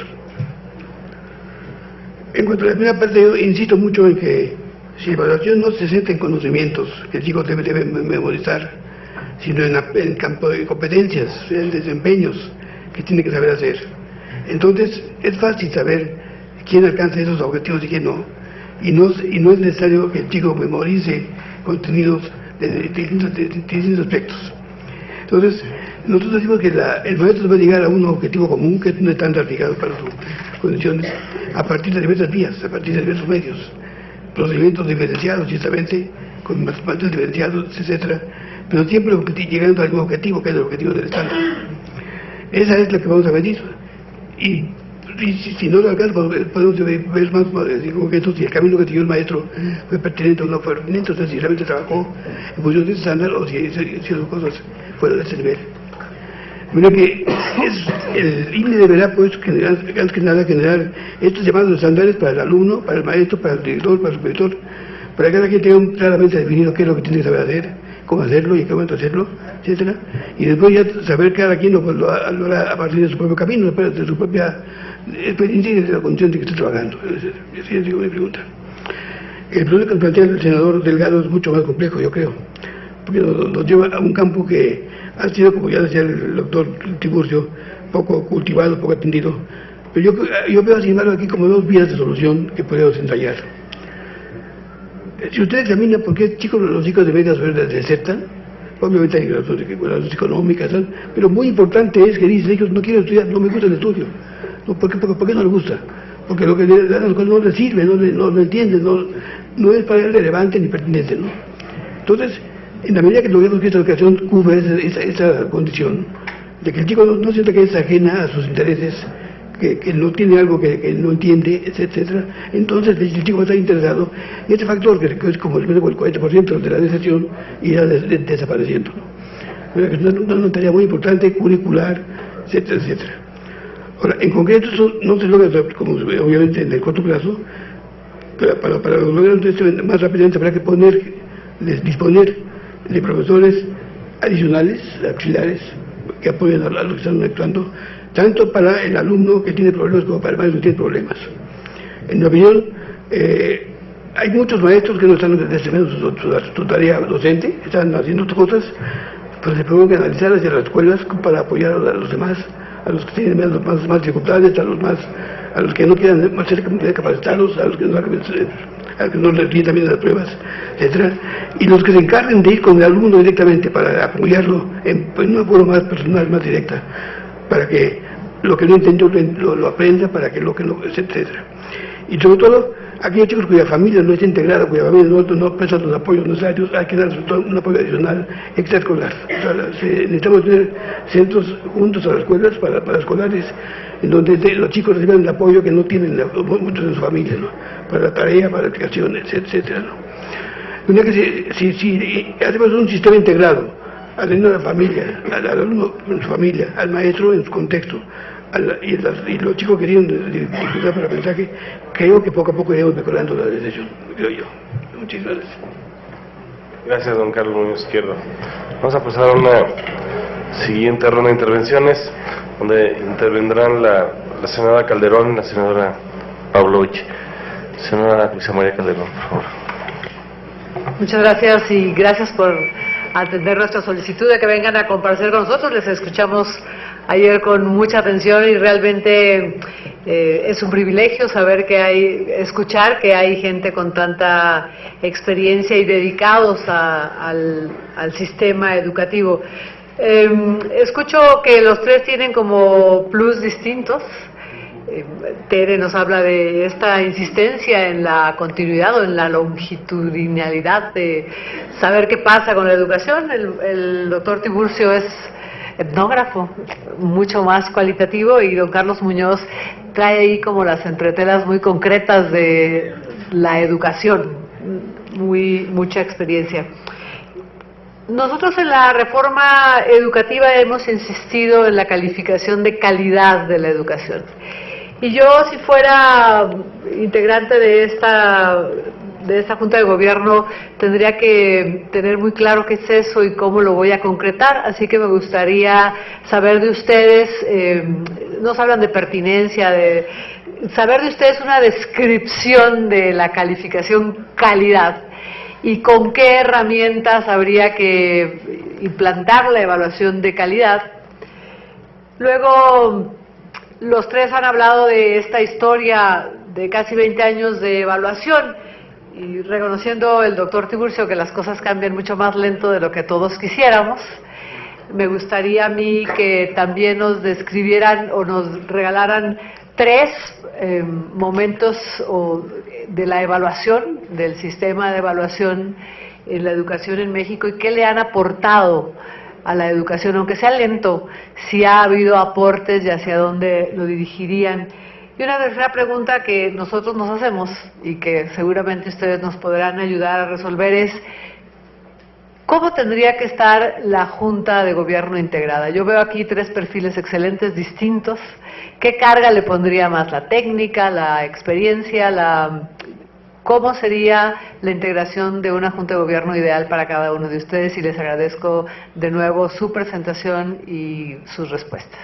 En cuanto a la primera parte, yo insisto mucho en que si la evaluación no se centra en conocimientos que el chico debe memorizar, sino en el campo de competencias, en desempeños que tiene que saber hacer, entonces es fácil saber quién alcanza esos objetivos y quién no. Y no es necesario que el chico memorice contenidos de distintos aspectos. Entonces, nosotros decimos que el maestro va a llegar a un objetivo común, que es un estándar fijado para sus condiciones, a partir de diversas vías, a partir de diversos medios, procedimientos diferenciados, ciertamente, con matemáticos diferenciados, etcétera, pero siempre llegando a algún objetivo, que es el objetivo del estándar. Esa es la que vamos a medir. Y si no lo alcanza, podemos ver más concretos si el camino que siguió el maestro fue pertinente o no fue pertinente, o sea, si realmente trabajó en función de ese estándar o si hicieron cosas fuera de ese nivel. Mira que el INE deberá, pues, antes que nada, generar estos llamados estándares para el alumno, para el maestro, para el director, para el supervisor, para que cada quien tenga claramente definido qué es lo que tiene que saber hacer, cómo hacerlo y qué momento hacerlo, etcétera, y después ya saber cada quien lo hará a partir de su propio camino, de su propia experiencia y de la condición de que esté trabajando. Esa es mi pregunta. El problema que plantea el senador Delgado es mucho más complejo, yo creo, porque nos lleva a un campo que ha sido, como ya decía el doctor Tiburcio, poco cultivado, poco atendido. Pero yo veo, sin embargo, aquí como dos vías de solución que podemos ensayar. Si usted examina por qué los chicos de Vegas Verdes desertan, obviamente hay razones económicas, ¿sabes? Pero muy importante es que dicen ellos no quieren estudiar, no me gusta el estudio. No, ¿por qué no les gusta? Porque lo que le dan no les sirve, no lo entienden, no es para él relevante ni pertinente, ¿no? Entonces, en la medida que logremos que esta educación cubre esa condición, de que el chico no sienta que es ajena a sus intereses, que no tiene algo que no entiende, etcétera, entonces el chico va a estar interesado, y este factor, que es como el 40% de la deserción, irá desapareciendo, ¿no? Es una tarea muy importante, curricular, etcétera, etcétera. Ahora, en concreto, eso no se logra, como obviamente en el corto plazo, pero para lograr esto más rápidamente habrá que disponer de profesores adicionales, auxiliares, que apoyen a los que están actuando, tanto para el alumno que tiene problemas como para el maestro que tiene problemas. En mi opinión, hay muchos maestros que no están desempeñando su tarea docente, están haciendo otras cosas, pero se pueden analizar hacia las escuelas para apoyar a los demás, a los que tienen más dificultades, a los que no quieran ser capacitados, a los que no les ríen también las pruebas, etcétera, y los que se encarguen de ir con el alumno directamente para apoyarlo en una forma más personal, más directa, para que lo que no entendió lo aprenda, para que lo que no, etcétera. Y sobre todo, aquellos chicos cuya familia no está integrada, cuya familia no presta los apoyos necesarios, hay que dar un apoyo adicional extraescolar. O sea, necesitamos tener centros juntos a las escuelas, para escolares, en donde los chicos reciban el apoyo que no tienen muchos en su familia, ¿no? Para la tarea, para la aplicación, etcétera, ¿no? Si hacemos un sistema integrado, al niño de la familia, al alumno en su familia, al maestro en su contexto, y los chicos que tienen dificultad para el aprendizaje, creo que poco a poco iremos mejorando la decisión, creo yo. Muchas gracias. Gracias, don Carlos Muñoz Izquierdo. Vamos a pasar a una siguiente ronda de intervenciones, donde intervendrán la senadora Calderón y la senadora Pavlovich. Senadora Luisa María Calderón, por favor. Muchas gracias y gracias por atender nuestra solicitud de que vengan a comparecer con nosotros. Les escuchamos ayer con mucha atención y realmente es un privilegio escuchar que hay gente con tanta experiencia y dedicados al sistema educativo. Escucho que los tres tienen como plus distintos. Tere nos habla de esta insistencia en la continuidad o en la longitudinalidad de saber qué pasa con la educación. El doctor Tiburcio es etnógrafo, mucho más cualitativo, y don Carlos Muñoz trae ahí como las entretelas muy concretas de la educación, mucha experiencia. Nosotros en la reforma educativa hemos insistido en la calificación de calidad de la educación. Y yo, si fuera integrante de esta Junta de Gobierno, tendría que tener muy claro qué es eso y cómo lo voy a concretar. Así que me gustaría saber de ustedes, nos hablan de pertinencia, saber de ustedes una descripción de la calificación calidad y con qué herramientas habría que implantar la evaluación de calidad. Luego, los tres han hablado de esta historia de casi 20 años de evaluación, y reconociendo el doctor Tiburcio que las cosas cambian mucho más lento de lo que todos quisiéramos, me gustaría a mí que también nos describieran o nos regalaran tres momentos de la evaluación, del sistema de evaluación en la educación en México, y qué le han aportado a la educación, aunque sea lento, si ha habido aportes y hacia dónde lo dirigirían. Y una tercera pregunta que nosotros nos hacemos y que seguramente ustedes nos podrán ayudar a resolver es: ¿cómo tendría que estar la Junta de Gobierno integrada? Yo veo aquí tres perfiles excelentes, distintos. ¿Qué carga le pondría más? ¿La técnica, la experiencia, ¿Cómo sería la integración de una Junta de Gobierno ideal para cada uno de ustedes? Y les agradezco de nuevo su presentación y sus respuestas.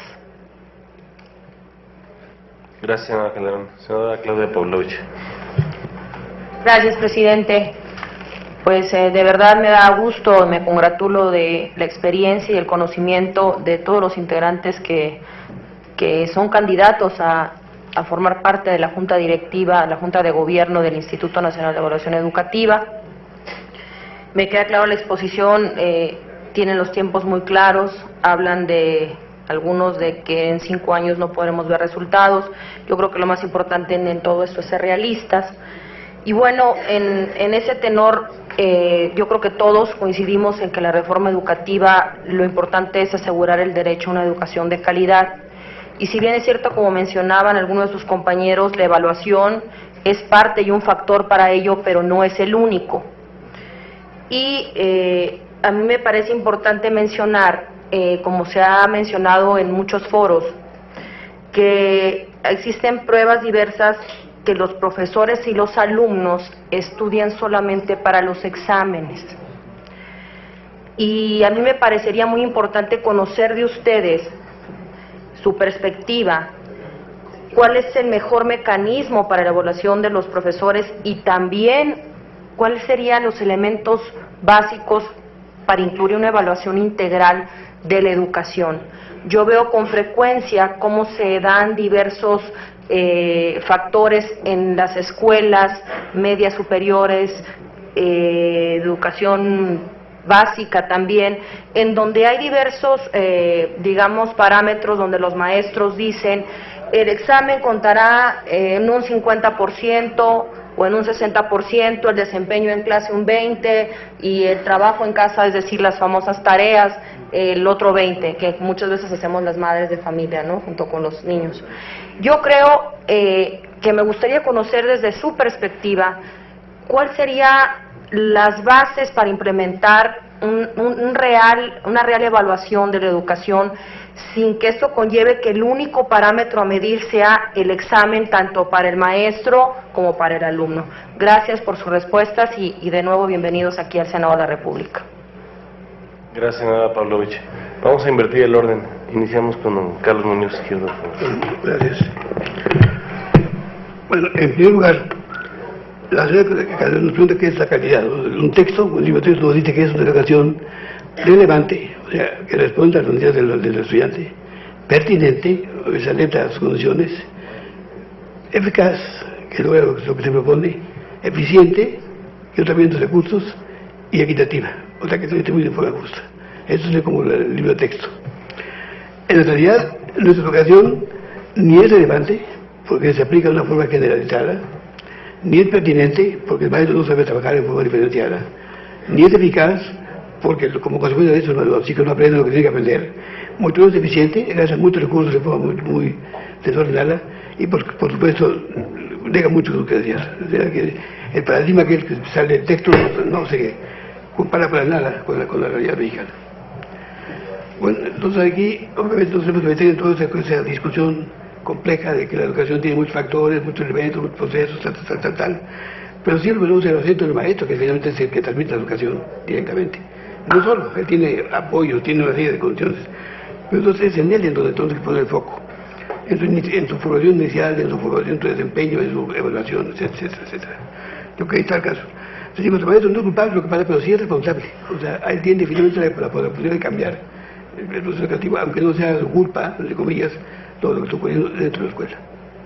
Gracias, senadora Calderón. Senadora Claudia Pavlovich. Gracias, presidente. Pues de verdad me da gusto, me congratulo de la experiencia y el conocimiento de todos los integrantes que son candidatos a formar parte de la Junta Directiva, la Junta de Gobierno del Instituto Nacional de Evaluación Educativa. Me queda claro la exposición, tienen los tiempos muy claros, hablan de algunos de que en 5 años no podremos ver resultados. Yo creo que lo más importante en todo esto es ser realistas. Y bueno, en ese tenor, yo creo que todos coincidimos en que la reforma educativa, lo importante es asegurar el derecho a una educación de calidad. Y si bien es cierto, como mencionaban algunos de sus compañeros, la evaluación es parte y un factor para ello, pero no es el único. Y a mí me parece importante mencionar, como se ha mencionado en muchos foros, que existen pruebas diversas que los profesores y los alumnos estudian solamente para los exámenes. Y a mí me parecería muy importante conocer de ustedes su perspectiva, cuál es el mejor mecanismo para la evaluación de los profesores y también cuáles serían los elementos básicos para incluir una evaluación integral de la educación. Yo veo con frecuencia cómo se dan diversos factores en las escuelas medias superiores, educación básica también, en donde hay diversos, digamos, parámetros donde los maestros dicen el examen contará en un 50% o en un 60%, el desempeño en clase un 20% y el trabajo en casa, es decir, las famosas tareas, el otro 20%, que muchas veces hacemos las madres de familia, ¿no?, junto con los niños. Yo creo que me gustaría conocer desde su perspectiva cuál sería las bases para implementar una real evaluación de la educación sin que esto conlleve que el único parámetro a medir sea el examen tanto para el maestro como para el alumno. Gracias por sus respuestas y de nuevo bienvenidos aquí al Senado de la República. Gracias, senadora Pavlovich. Vamos a invertir el orden. Iniciamos con don Carlos Muñoz Izquierdo. Gracias. Bueno, en primer lugar, la señora Calderón nos pregunta qué es la calidad. Un texto, un libro de texto nos dice que es una educación relevante, o sea, que responde a las necesidades del estudiante, pertinente, o sea, adapta a sus condiciones, eficaz, que logra lo que se propone, eficiente, que también los recursos, y equitativa, o sea, que se distribuye de forma justa. Eso es como el libro de texto. En realidad, nuestra educación ni es relevante, porque se aplica de una forma generalizada, ni es pertinente, porque el maestro no sabe trabajar en forma diferenciada, ni es eficaz, porque como consecuencia de eso los chicos no aprenden lo que tienen que aprender. Mucho menos eficiente, gastan muchos recursos de forma muy desordenada, y por supuesto deja mucho lo que decía. O sea, que el paradigma que sale del texto no se compara para nada con la realidad mexicana. Bueno, entonces aquí obviamente nos hemos metido en toda esa discusión compleja de que la educación tiene muchos factores, muchos elementos, muchos procesos, tal, pero sí lo ponemos en el acento del maestro, que finalmente es el que transmite la educación directamente. No solo, él tiene apoyo, tiene una serie de condiciones, pero entonces es en él en donde entonces pone el foco, en su formación inicial, en su formación, en su desempeño, en su evaluación, etcétera, etcétera. Yo creo que ahí está el caso. Entonces digo, el maestro no es culpable lo que pasa, pero sí es responsable. O sea, él tiene finalmente la posibilidad de cambiar el proceso educativo, aunque no sea su culpa, entre comillas, todo lo que está ocurriendo dentro de la escuela.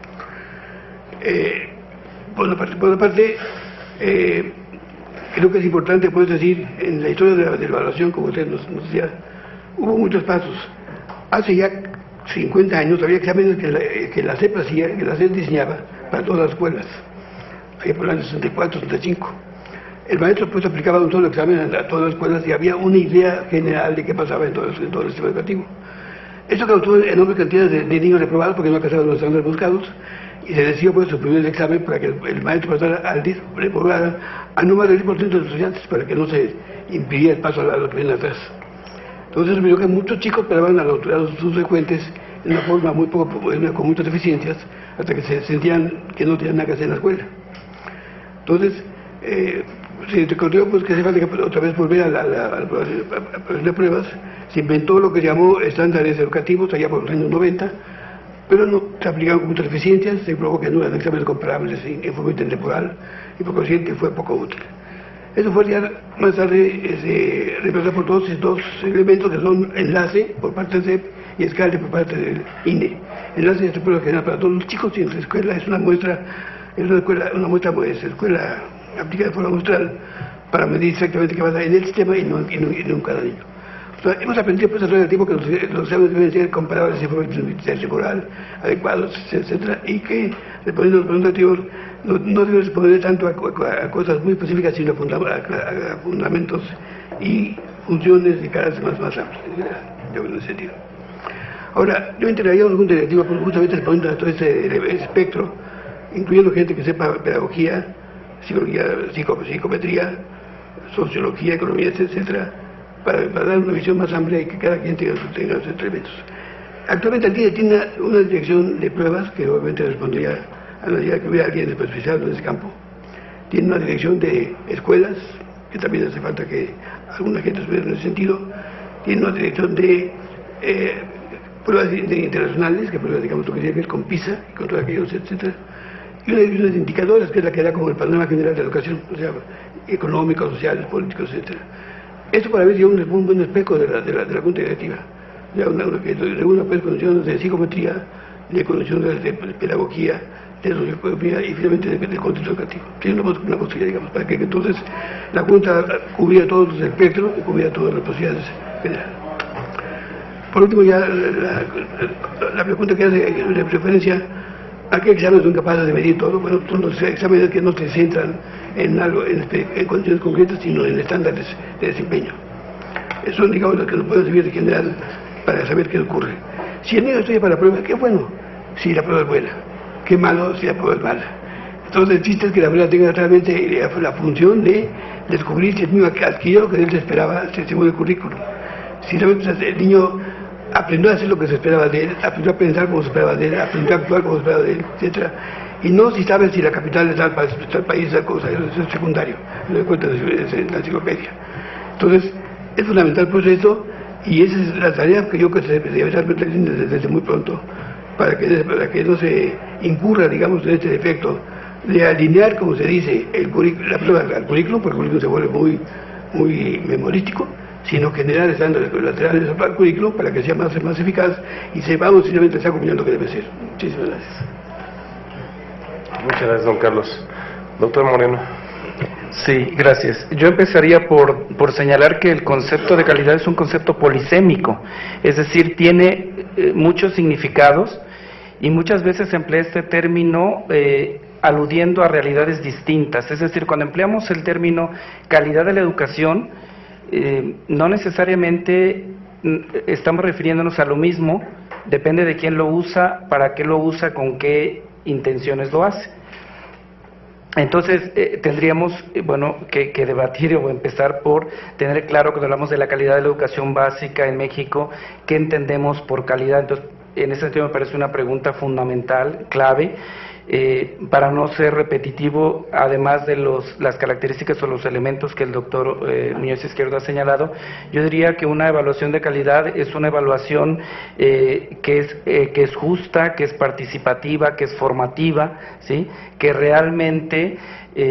Por una parte, creo que es importante poder decir, en la historia de la evaluación, como usted nos decía, hubo muchos pasos. Hace ya 50 años había exámenes que la SEP hacía, que la SEP diseñaba para todas las escuelas, ahí por el año 64, 65. El maestro pues aplicaba un solo examen a todas las escuelas y había una idea general de qué pasaba en todo el sistema educativo. Esto causó enormes cantidades de niños reprobados porque no alcanzaban los estándares buscados, y se decidió pues suprimir el examen para que el maestro pasara al reprobara a no más del 10% de los estudiantes, para que no se impidiera el paso a los que vienen atrás. Entonces se vio que muchos chicos esperaban a los subsecuentes de una forma con muchas deficiencias, hasta que se sentían que no tenían nada que hacer en la escuela. Entonces, se recordó pues, que hace falta que otra vez volver a las pruebas. Se inventó lo que llamó estándares educativos allá por los años 90, pero no se aplicaron con muchas deficiencias, se probó que no eran exámenes comparables en forma intemporal y por consiguiente fue poco útil. Eso fue ya más tarde reemplazado por todos estos dos elementos que son enlace por parte del CEP y escala por parte del INE. Enlace es prueba general para todos los chicos y en la escuela es una muestra, escuela aplicada de forma muestral para medir exactamente qué pasa en el sistema y no en cada niño. O sea, hemos aprendido pues a través del tiempo que los exámenes deben ser comparables en forma temporal, adecuados, etcétera, y que respondiendo a los preguntativos no deben responder tanto a cosas muy específicas, sino a fundamentos y funciones de carácter más amplio, en ese sentido. Ahora, yo integraría un conjunto directivo justamente respondiendo a todo ese espectro, incluyendo gente que sepa pedagogía, psicología, psicometría, sociología, economía, etcétera, para dar una visión más amplia y que cada quien tenga sus elementos. Actualmente el TINE tiene una dirección de pruebas que obviamente respondería a la necesidad que hubiera alguien especializado en ese campo. Tiene una dirección de escuelas, que también hace falta que alguna gente estuviera en ese sentido. Tiene una dirección de pruebas internacionales, que pruebas, digamos, lo que tiene que ver con PISA y con todos aquellos, etcétera. Y una dirección de indicadores, que es la que da como el panorama general de la educación, o sea, económicos, sociales, políticos, etcétera. Esto para mí es un buen espejo de la Junta Directiva. Ya que reúne pues condiciones de psicometría, de condiciones de pedagogía, de socioeconomía y finalmente del contexto educativo. Tiene una posibilidad, digamos, para que entonces la Junta cubriera todos los espectros y cubriera todas las posibilidades generales. Por último, ya la pregunta que hace de preferencia a qué exámenes son capaces de medir todo. Bueno, son los exámenes que no se centran en algo, en condiciones concretas, sino en estándares de desempeño. Eso son, digamos, lo que nos puede servir de general para saber qué ocurre. Si el niño estudia para la prueba, qué bueno si la prueba es buena, qué malo si la prueba es mala. Entonces el chiste es que la prueba tenga realmente la función de descubrir si el niño adquirió lo que él se esperaba según el currículum. Si realmente el niño aprendió a hacer lo que se esperaba de él, aprendió a pensar como se esperaba de él, aprendió a actuar como se esperaba de él, etc. Y no si sabe si la capital es tal país, tal cosa, eso es secundario, lo encuentra en la enciclopedia. Entonces, es fundamental el proceso y esa es la tarea que yo creo que se debe estar desde muy pronto, para que no se incurra, digamos, en este defecto de alinear, como se dice, la prueba al currículum, porque el currículum se vuelve muy memorístico, sino generar estándares laterales al currículum para que sea más eficaz y sepamos simplemente está cumpliendo lo que debe ser. Muchísimas gracias. Muchas gracias, don Carlos. Doctor Moreno. Sí, gracias. Yo empezaría por señalar que el concepto de calidad es un concepto polisémico, es decir, tiene muchos significados y muchas veces se emplea este término aludiendo a realidades distintas. Es decir, cuando empleamos el término calidad de la educación, no necesariamente estamos refiriéndonos a lo mismo, depende de quién lo usa, para qué lo usa, con qué intenciones lo hace. Entonces tendríamos que debatir o empezar por tener claro, cuando hablamos de la calidad de la educación básica en México, qué entendemos por calidad. Entonces, en ese sentido me parece una pregunta fundamental, clave, para no ser repetitivo, además de las características o los elementos que el doctor Muñoz Izquierdo ha señalado. Yo diría que una evaluación de calidad es una evaluación que es justa, que es participativa, que es formativa, ¿sí? Que realmente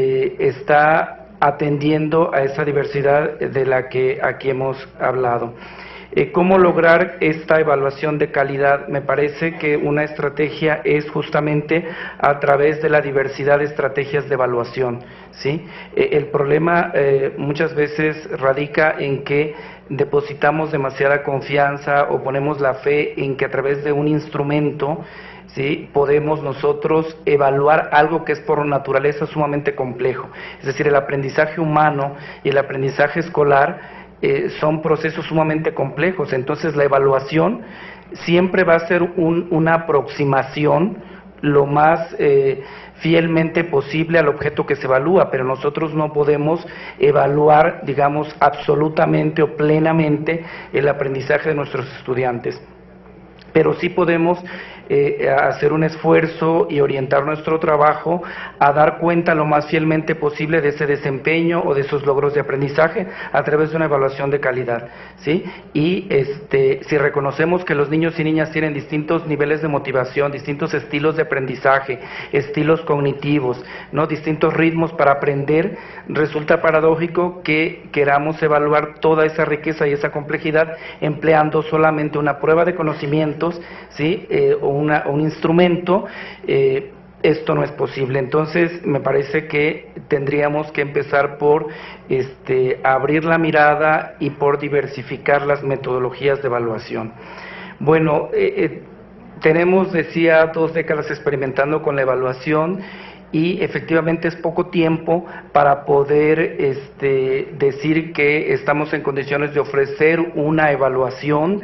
está atendiendo a esa diversidad de la que aquí hemos hablado. ¿Cómo lograr esta evaluación de calidad? Me parece que una estrategia es justamente a través de la diversidad de estrategias de evaluación, ¿sí? El problema muchas veces radica en que depositamos demasiada confianza o ponemos la fe en que a través de un instrumento, ¿sí?, podemos nosotros evaluar algo que es por naturaleza sumamente complejo. Es decir, el aprendizaje humano y el aprendizaje escolar son procesos sumamente complejos. Entonces la evaluación siempre va a ser una aproximación lo más fielmente posible al objeto que se evalúa, pero nosotros no podemos evaluar, digamos, absolutamente o plenamente el aprendizaje de nuestros estudiantes. pero sí podemos hacer un esfuerzo y orientar nuestro trabajo a dar cuenta lo más fielmente posible de ese desempeño o de esos logros de aprendizaje a través de una evaluación de calidad, ¿sí? Y si reconocemos que los niños y niñas tienen distintos niveles de motivación, distintos estilos de aprendizaje, estilos cognitivos, ¿no? Distintos ritmos para aprender, resulta paradójico que queramos evaluar toda esa riqueza y esa complejidad empleando solamente una prueba de conocimientos, ¿sí? O un instrumento. Esto no es posible. Entonces me parece que tendríamos que empezar por abrir la mirada y por diversificar las metodologías de evaluación. Bueno, tenemos, decía, 2 décadas experimentando con la evaluación y efectivamente es poco tiempo para poder decir que estamos en condiciones de ofrecer una evaluación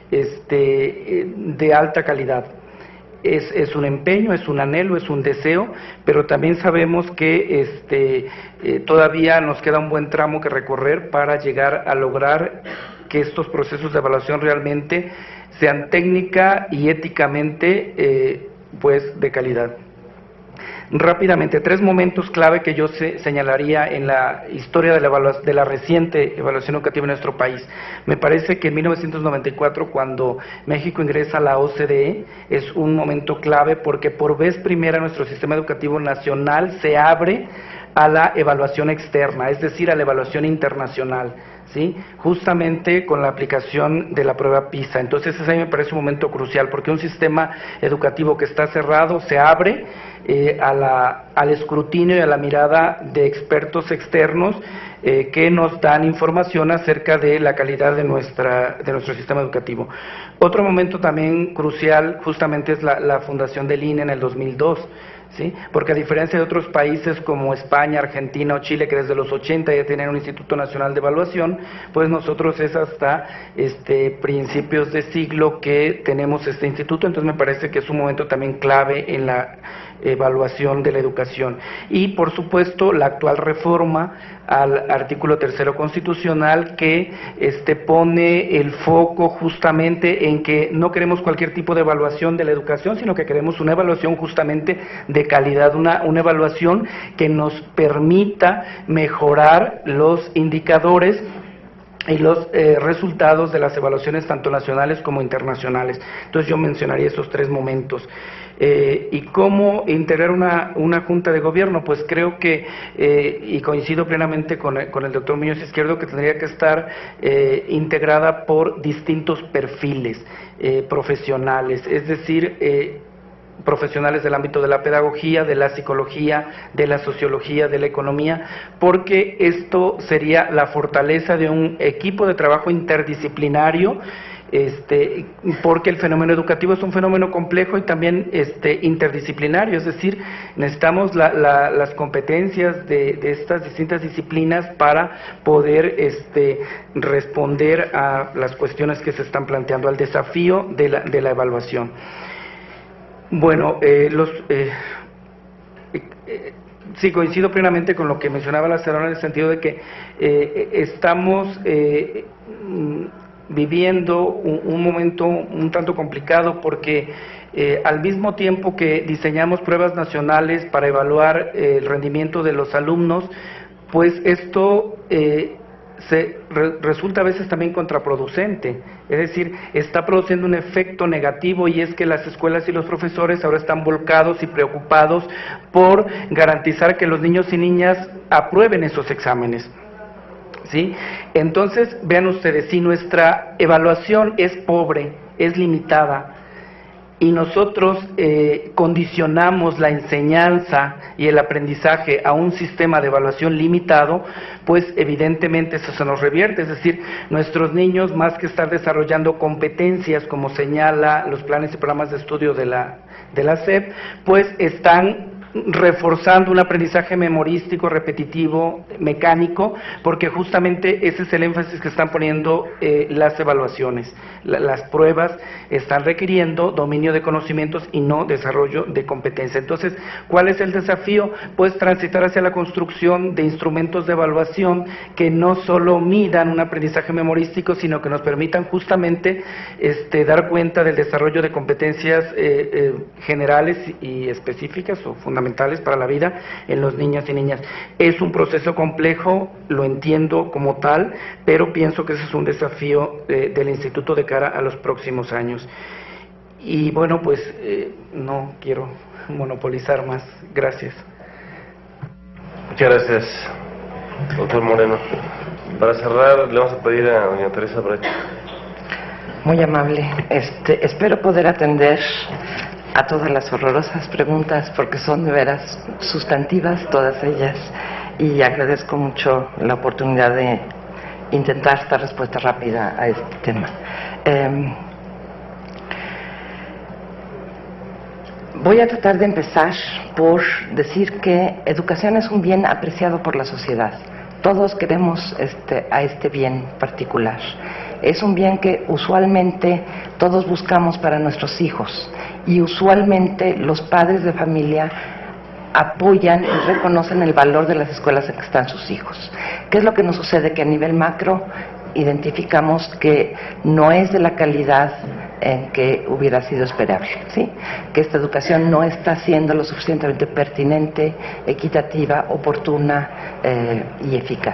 de alta calidad. Es un empeño, es un anhelo, es un deseo, pero también sabemos que todavía nos queda un buen tramo que recorrer para llegar a lograr que estos procesos de evaluación realmente sean técnica y éticamente pues de calidad. Rápidamente, 3 momentos clave que yo señalaría en la historia de la reciente evaluación educativa en nuestro país. Me parece que en 1994, cuando México ingresa a la OCDE, es un momento clave porque por vez primera nuestro sistema educativo nacional se abre a la evaluación externa, es decir, a la evaluación internacional, ¿sí? Justamente con la aplicación de la prueba PISA. Entonces ese a mí me parece un momento crucial, porque un sistema educativo que está cerrado se abre al escrutinio y a la mirada de expertos externos que nos dan información acerca de la calidad de nuestro sistema educativo. Otro momento también crucial justamente es la fundación del INE en el 2002. ¿Sí? Porque a diferencia de otros países como España, Argentina o Chile, que desde los 80 ya tienen un Instituto Nacional de Evaluación, pues nosotros es hasta principios de siglo que tenemos este instituto. Entonces me parece que es un momento también clave en la evaluación de la educación. Y por supuesto la actual reforma al artículo 3º constitucional que pone el foco justamente en que no queremos cualquier tipo de evaluación de la educación, sino que queremos una evaluación justamente de calidad, una evaluación que nos permita mejorar los indicadores y los resultados de las evaluaciones tanto nacionales como internacionales. Entonces yo mencionaría esos 3 momentos. ¿Y cómo integrar una junta de gobierno? Pues creo que, y coincido plenamente con el doctor Muñoz Izquierdo, que tendría que estar integrada por distintos perfiles profesionales, es decir, profesionales del ámbito de la pedagogía, de la psicología, de la sociología, de la economía, porque esto sería la fortaleza de un equipo de trabajo interdisciplinario, porque el fenómeno educativo es un fenómeno complejo y también interdisciplinario, es decir, necesitamos las competencias de estas distintas disciplinas para poder responder a las cuestiones que se están planteando, al desafío de la evaluación. Bueno, sí, coincido plenamente con lo que mencionaba la senadora en el sentido de que estamos viviendo un momento un tanto complicado porque al mismo tiempo que diseñamos pruebas nacionales para evaluar el rendimiento de los alumnos, pues esto resulta a veces también contraproducente, es decir, está produciendo un efecto negativo, y es que las escuelas y los profesores ahora están volcados y preocupados por garantizar que los niños y niñas aprueben esos exámenes, ¿sí? Entonces, vean ustedes, si nuestra evaluación es pobre, es limitada, y nosotros condicionamos la enseñanza y el aprendizaje a un sistema de evaluación limitado, pues evidentemente eso se nos revierte, es decir, nuestros niños, más que estar desarrollando competencias como señala los planes y programas de estudio de la SEP, pues están reforzando un aprendizaje memorístico, repetitivo, mecánico, porque justamente ese es el énfasis que están poniendo las evaluaciones. Las pruebas están requiriendo dominio de conocimientos y no desarrollo de competencia. Entonces, ¿cuál es el desafío? Pues transitar hacia la construcción de instrumentos de evaluación que no solo midan un aprendizaje memorístico, sino que nos permitan justamente dar cuenta del desarrollo de competencias generales y específicas o fundamentales para la vida en los niños y niñas. Es un proceso complejo, lo entiendo como tal, pero pienso que ese es un desafío del Instituto de cara a los próximos años. Y bueno, pues no quiero monopolizar más. Gracias. Muchas gracias, doctor Moreno. Para cerrar, le vamos a pedir a doña Teresa Bracho. Muy amable. Espero poder atender a todas las horrorosas preguntas, porque son de veras sustantivas todas ellas, y agradezco mucho la oportunidad de intentar dar respuesta rápida a este tema. Voy a tratar de empezar por decir que educación es un bien apreciado por la sociedad. Todos queremos a este bien particular. Es un bien que usualmente todos buscamos para nuestros hijos, y usualmente los padres de familia apoyan y reconocen el valor de las escuelas en que están sus hijos. ¿Qué es lo que nos sucede? Que a nivel macro identificamos que no es de la calidad en que hubiera sido esperable, ¿sí? Que esta educación no está siendo lo suficientemente pertinente, equitativa, oportuna y eficaz.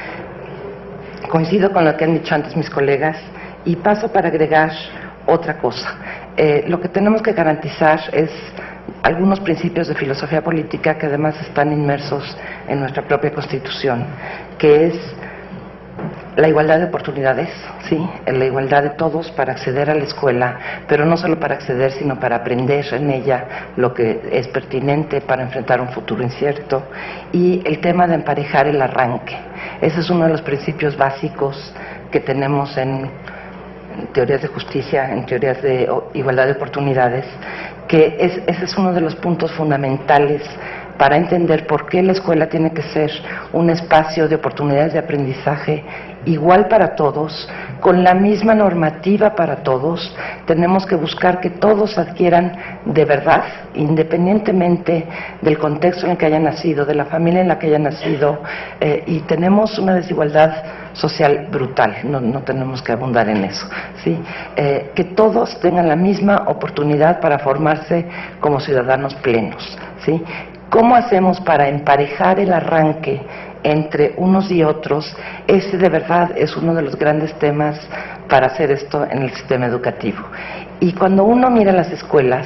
Coincido con lo que han dicho antes mis colegas y paso para agregar otra cosa. Lo que tenemos que garantizar es algunos principios de filosofía política que además están inmersos en nuestra propia Constitución, que es la igualdad de oportunidades, ¿sí? La igualdad de todos para acceder a la escuela, pero no solo para acceder, sino para aprender en ella lo que es pertinente para enfrentar un futuro incierto, y el tema de emparejar el arranque. Ese es uno de los principios básicos que tenemos en teorías de justicia, en teorías de igualdad de oportunidades, que ese es uno de los puntos fundamentales para entender por qué la escuela tiene que ser un espacio de oportunidades de aprendizaje igual para todos, con la misma normativa para todos. Tenemos que buscar que todos adquieran de verdad, independientemente del contexto en el que hayan nacido, de la familia en la que hayan nacido, y tenemos una desigualdad social brutal, no tenemos que abundar en eso, ¿sí? Que todos tengan la misma oportunidad para formarse como ciudadanos plenos, ¿sí? ¿Cómo hacemos para emparejar el arranque entre unos y otros? Ese de verdad es uno de los grandes temas para hacer esto en el sistema educativo. Y cuando uno mira las escuelas,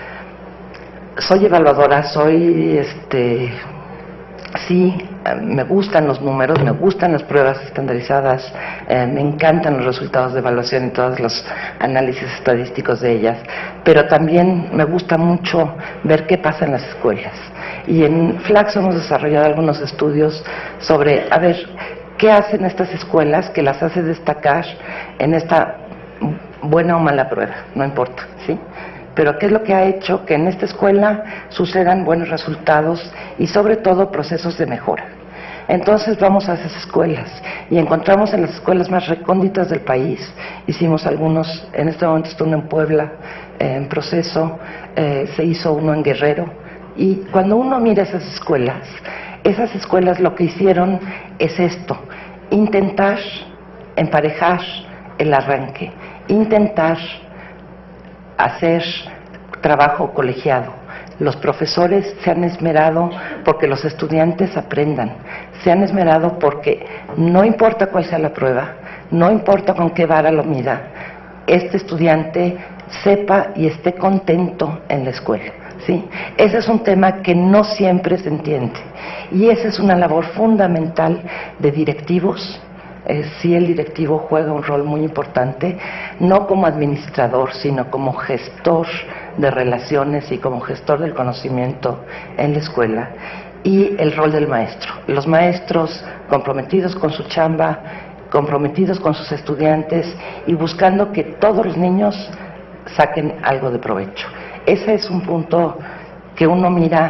soy evaluadora, sí, me gustan los números, me gustan las pruebas estandarizadas, me encantan los resultados de evaluación y todos los análisis estadísticos de ellas, pero también me gusta mucho ver qué pasa en las escuelas. Y en Flaxo hemos desarrollado algunos estudios sobre, a ver, qué hacen estas escuelas que las hace destacar en esta buena o mala prueba, no importa, ¿sí? Pero qué es lo que ha hecho que en esta escuela sucedan buenos resultados y sobre todo procesos de mejora. Entonces vamos a esas escuelas y encontramos en las escuelas más recónditas del país, hicimos algunos, en este momento está uno en Puebla en proceso, se hizo uno en Guerrero, y cuando uno mira esas escuelas lo que hicieron es esto: intentar emparejar el arranque, intentar hacer trabajo colegiado. Los profesores se han esmerado porque los estudiantes aprendan, se han esmerado porque no importa cuál sea la prueba, no importa con qué vara lo mida, este estudiante sepa y esté contento en la escuela, ¿sí? Ese es un tema que no siempre se entiende y esa es una labor fundamental de directivos. Sí, el directivo juega un rol muy importante, no como administrador, sino como gestor de relaciones y como gestor del conocimiento en la escuela, y el rol del maestro. Los maestros comprometidos con su chamba, comprometidos con sus estudiantes y buscando que todos los niños saquen algo de provecho. Ese es un punto que uno mira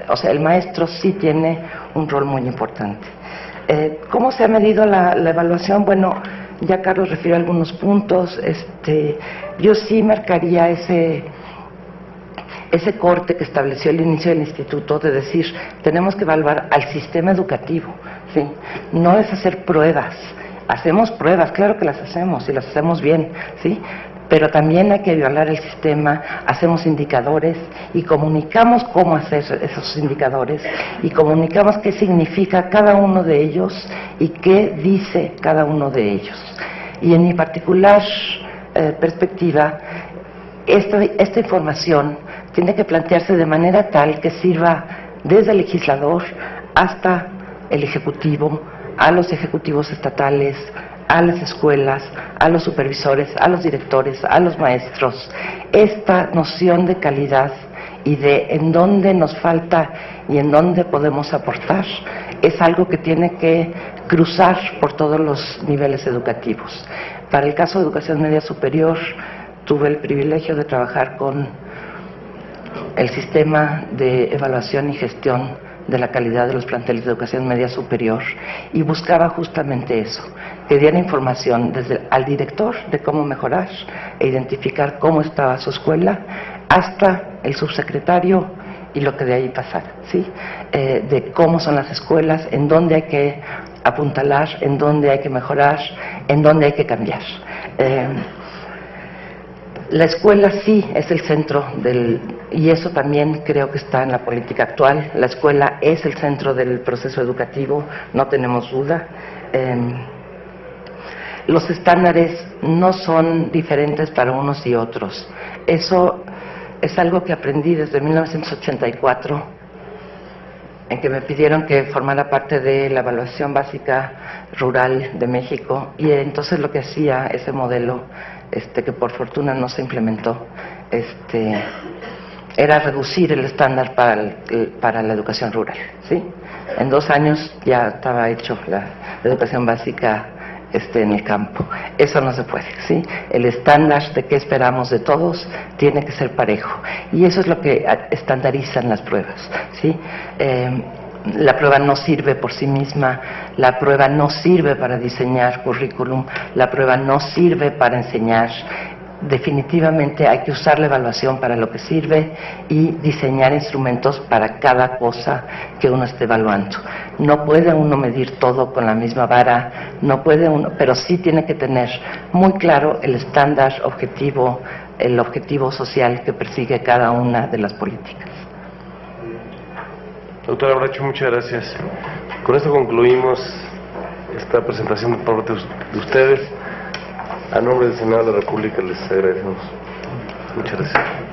o sea, el maestro sí tiene un rol muy importante. ¿Cómo se ha medido la evaluación? Bueno, ya Carlos refirió algunos puntos. Yo sí marcaría ese corte que estableció el inicio del instituto, de decir, tenemos que evaluar al sistema educativo, ¿sí? No es hacer pruebas. Hacemos pruebas, claro que las hacemos y las hacemos bien, ¿sí? Pero también hay que evaluar el sistema, hacemos indicadores y comunicamos cómo hacer esos indicadores y comunicamos qué significa cada uno de ellos y qué dice cada uno de ellos. Y en mi particular perspectiva, esta información tiene que plantearse de manera tal que sirva desde el legislador hasta el ejecutivo, a los ejecutivos estatales, a las escuelas, a los supervisores, a los directores, a los maestros. Esta noción de calidad y de en dónde nos falta y en dónde podemos aportar es algo que tiene que cruzar por todos los niveles educativos. Para el caso de educación media superior, tuve el privilegio de trabajar con el sistema de evaluación y gestión de la calidad de los planteles de educación media superior y buscaba justamente eso, que diera información desde al director de cómo mejorar e identificar cómo estaba su escuela hasta el subsecretario y lo que de ahí pasara, ¿sí? De cómo son las escuelas, en dónde hay que apuntalar, en dónde hay que mejorar, en dónde hay que cambiar. La escuela sí es el centro y eso también creo que está en la política actual. La escuela es el centro del proceso educativo, no tenemos duda. Los estándares no son diferentes para unos y otros. Eso es algo que aprendí desde 1984, en que me pidieron que formara parte de la evaluación básica rural de México, y entonces lo que hacía ese modelo, que por fortuna no se implementó, era reducir el estándar para la educación rural, ¿sí? En 2 años ya estaba hecho la educación básica en el campo. Eso no se puede, ¿sí? El estándar de qué esperamos de todos tiene que ser parejo, y eso es lo que estandarizan las pruebas, ¿sí? La prueba no sirve por sí misma, la prueba no sirve para diseñar currículum, la prueba no sirve para enseñar. Definitivamente hay que usar la evaluación para lo que sirve y diseñar instrumentos para cada cosa que uno esté evaluando. No puede uno medir todo con la misma vara, no puede uno, pero sí tiene que tener muy claro el estándar objetivo, el objetivo social que persigue cada una de las políticas. Doctora Bracho, muchas gracias. Con esto concluimos esta presentación por parte de ustedes. A nombre del Senado de la República les agradecemos. Muchas gracias.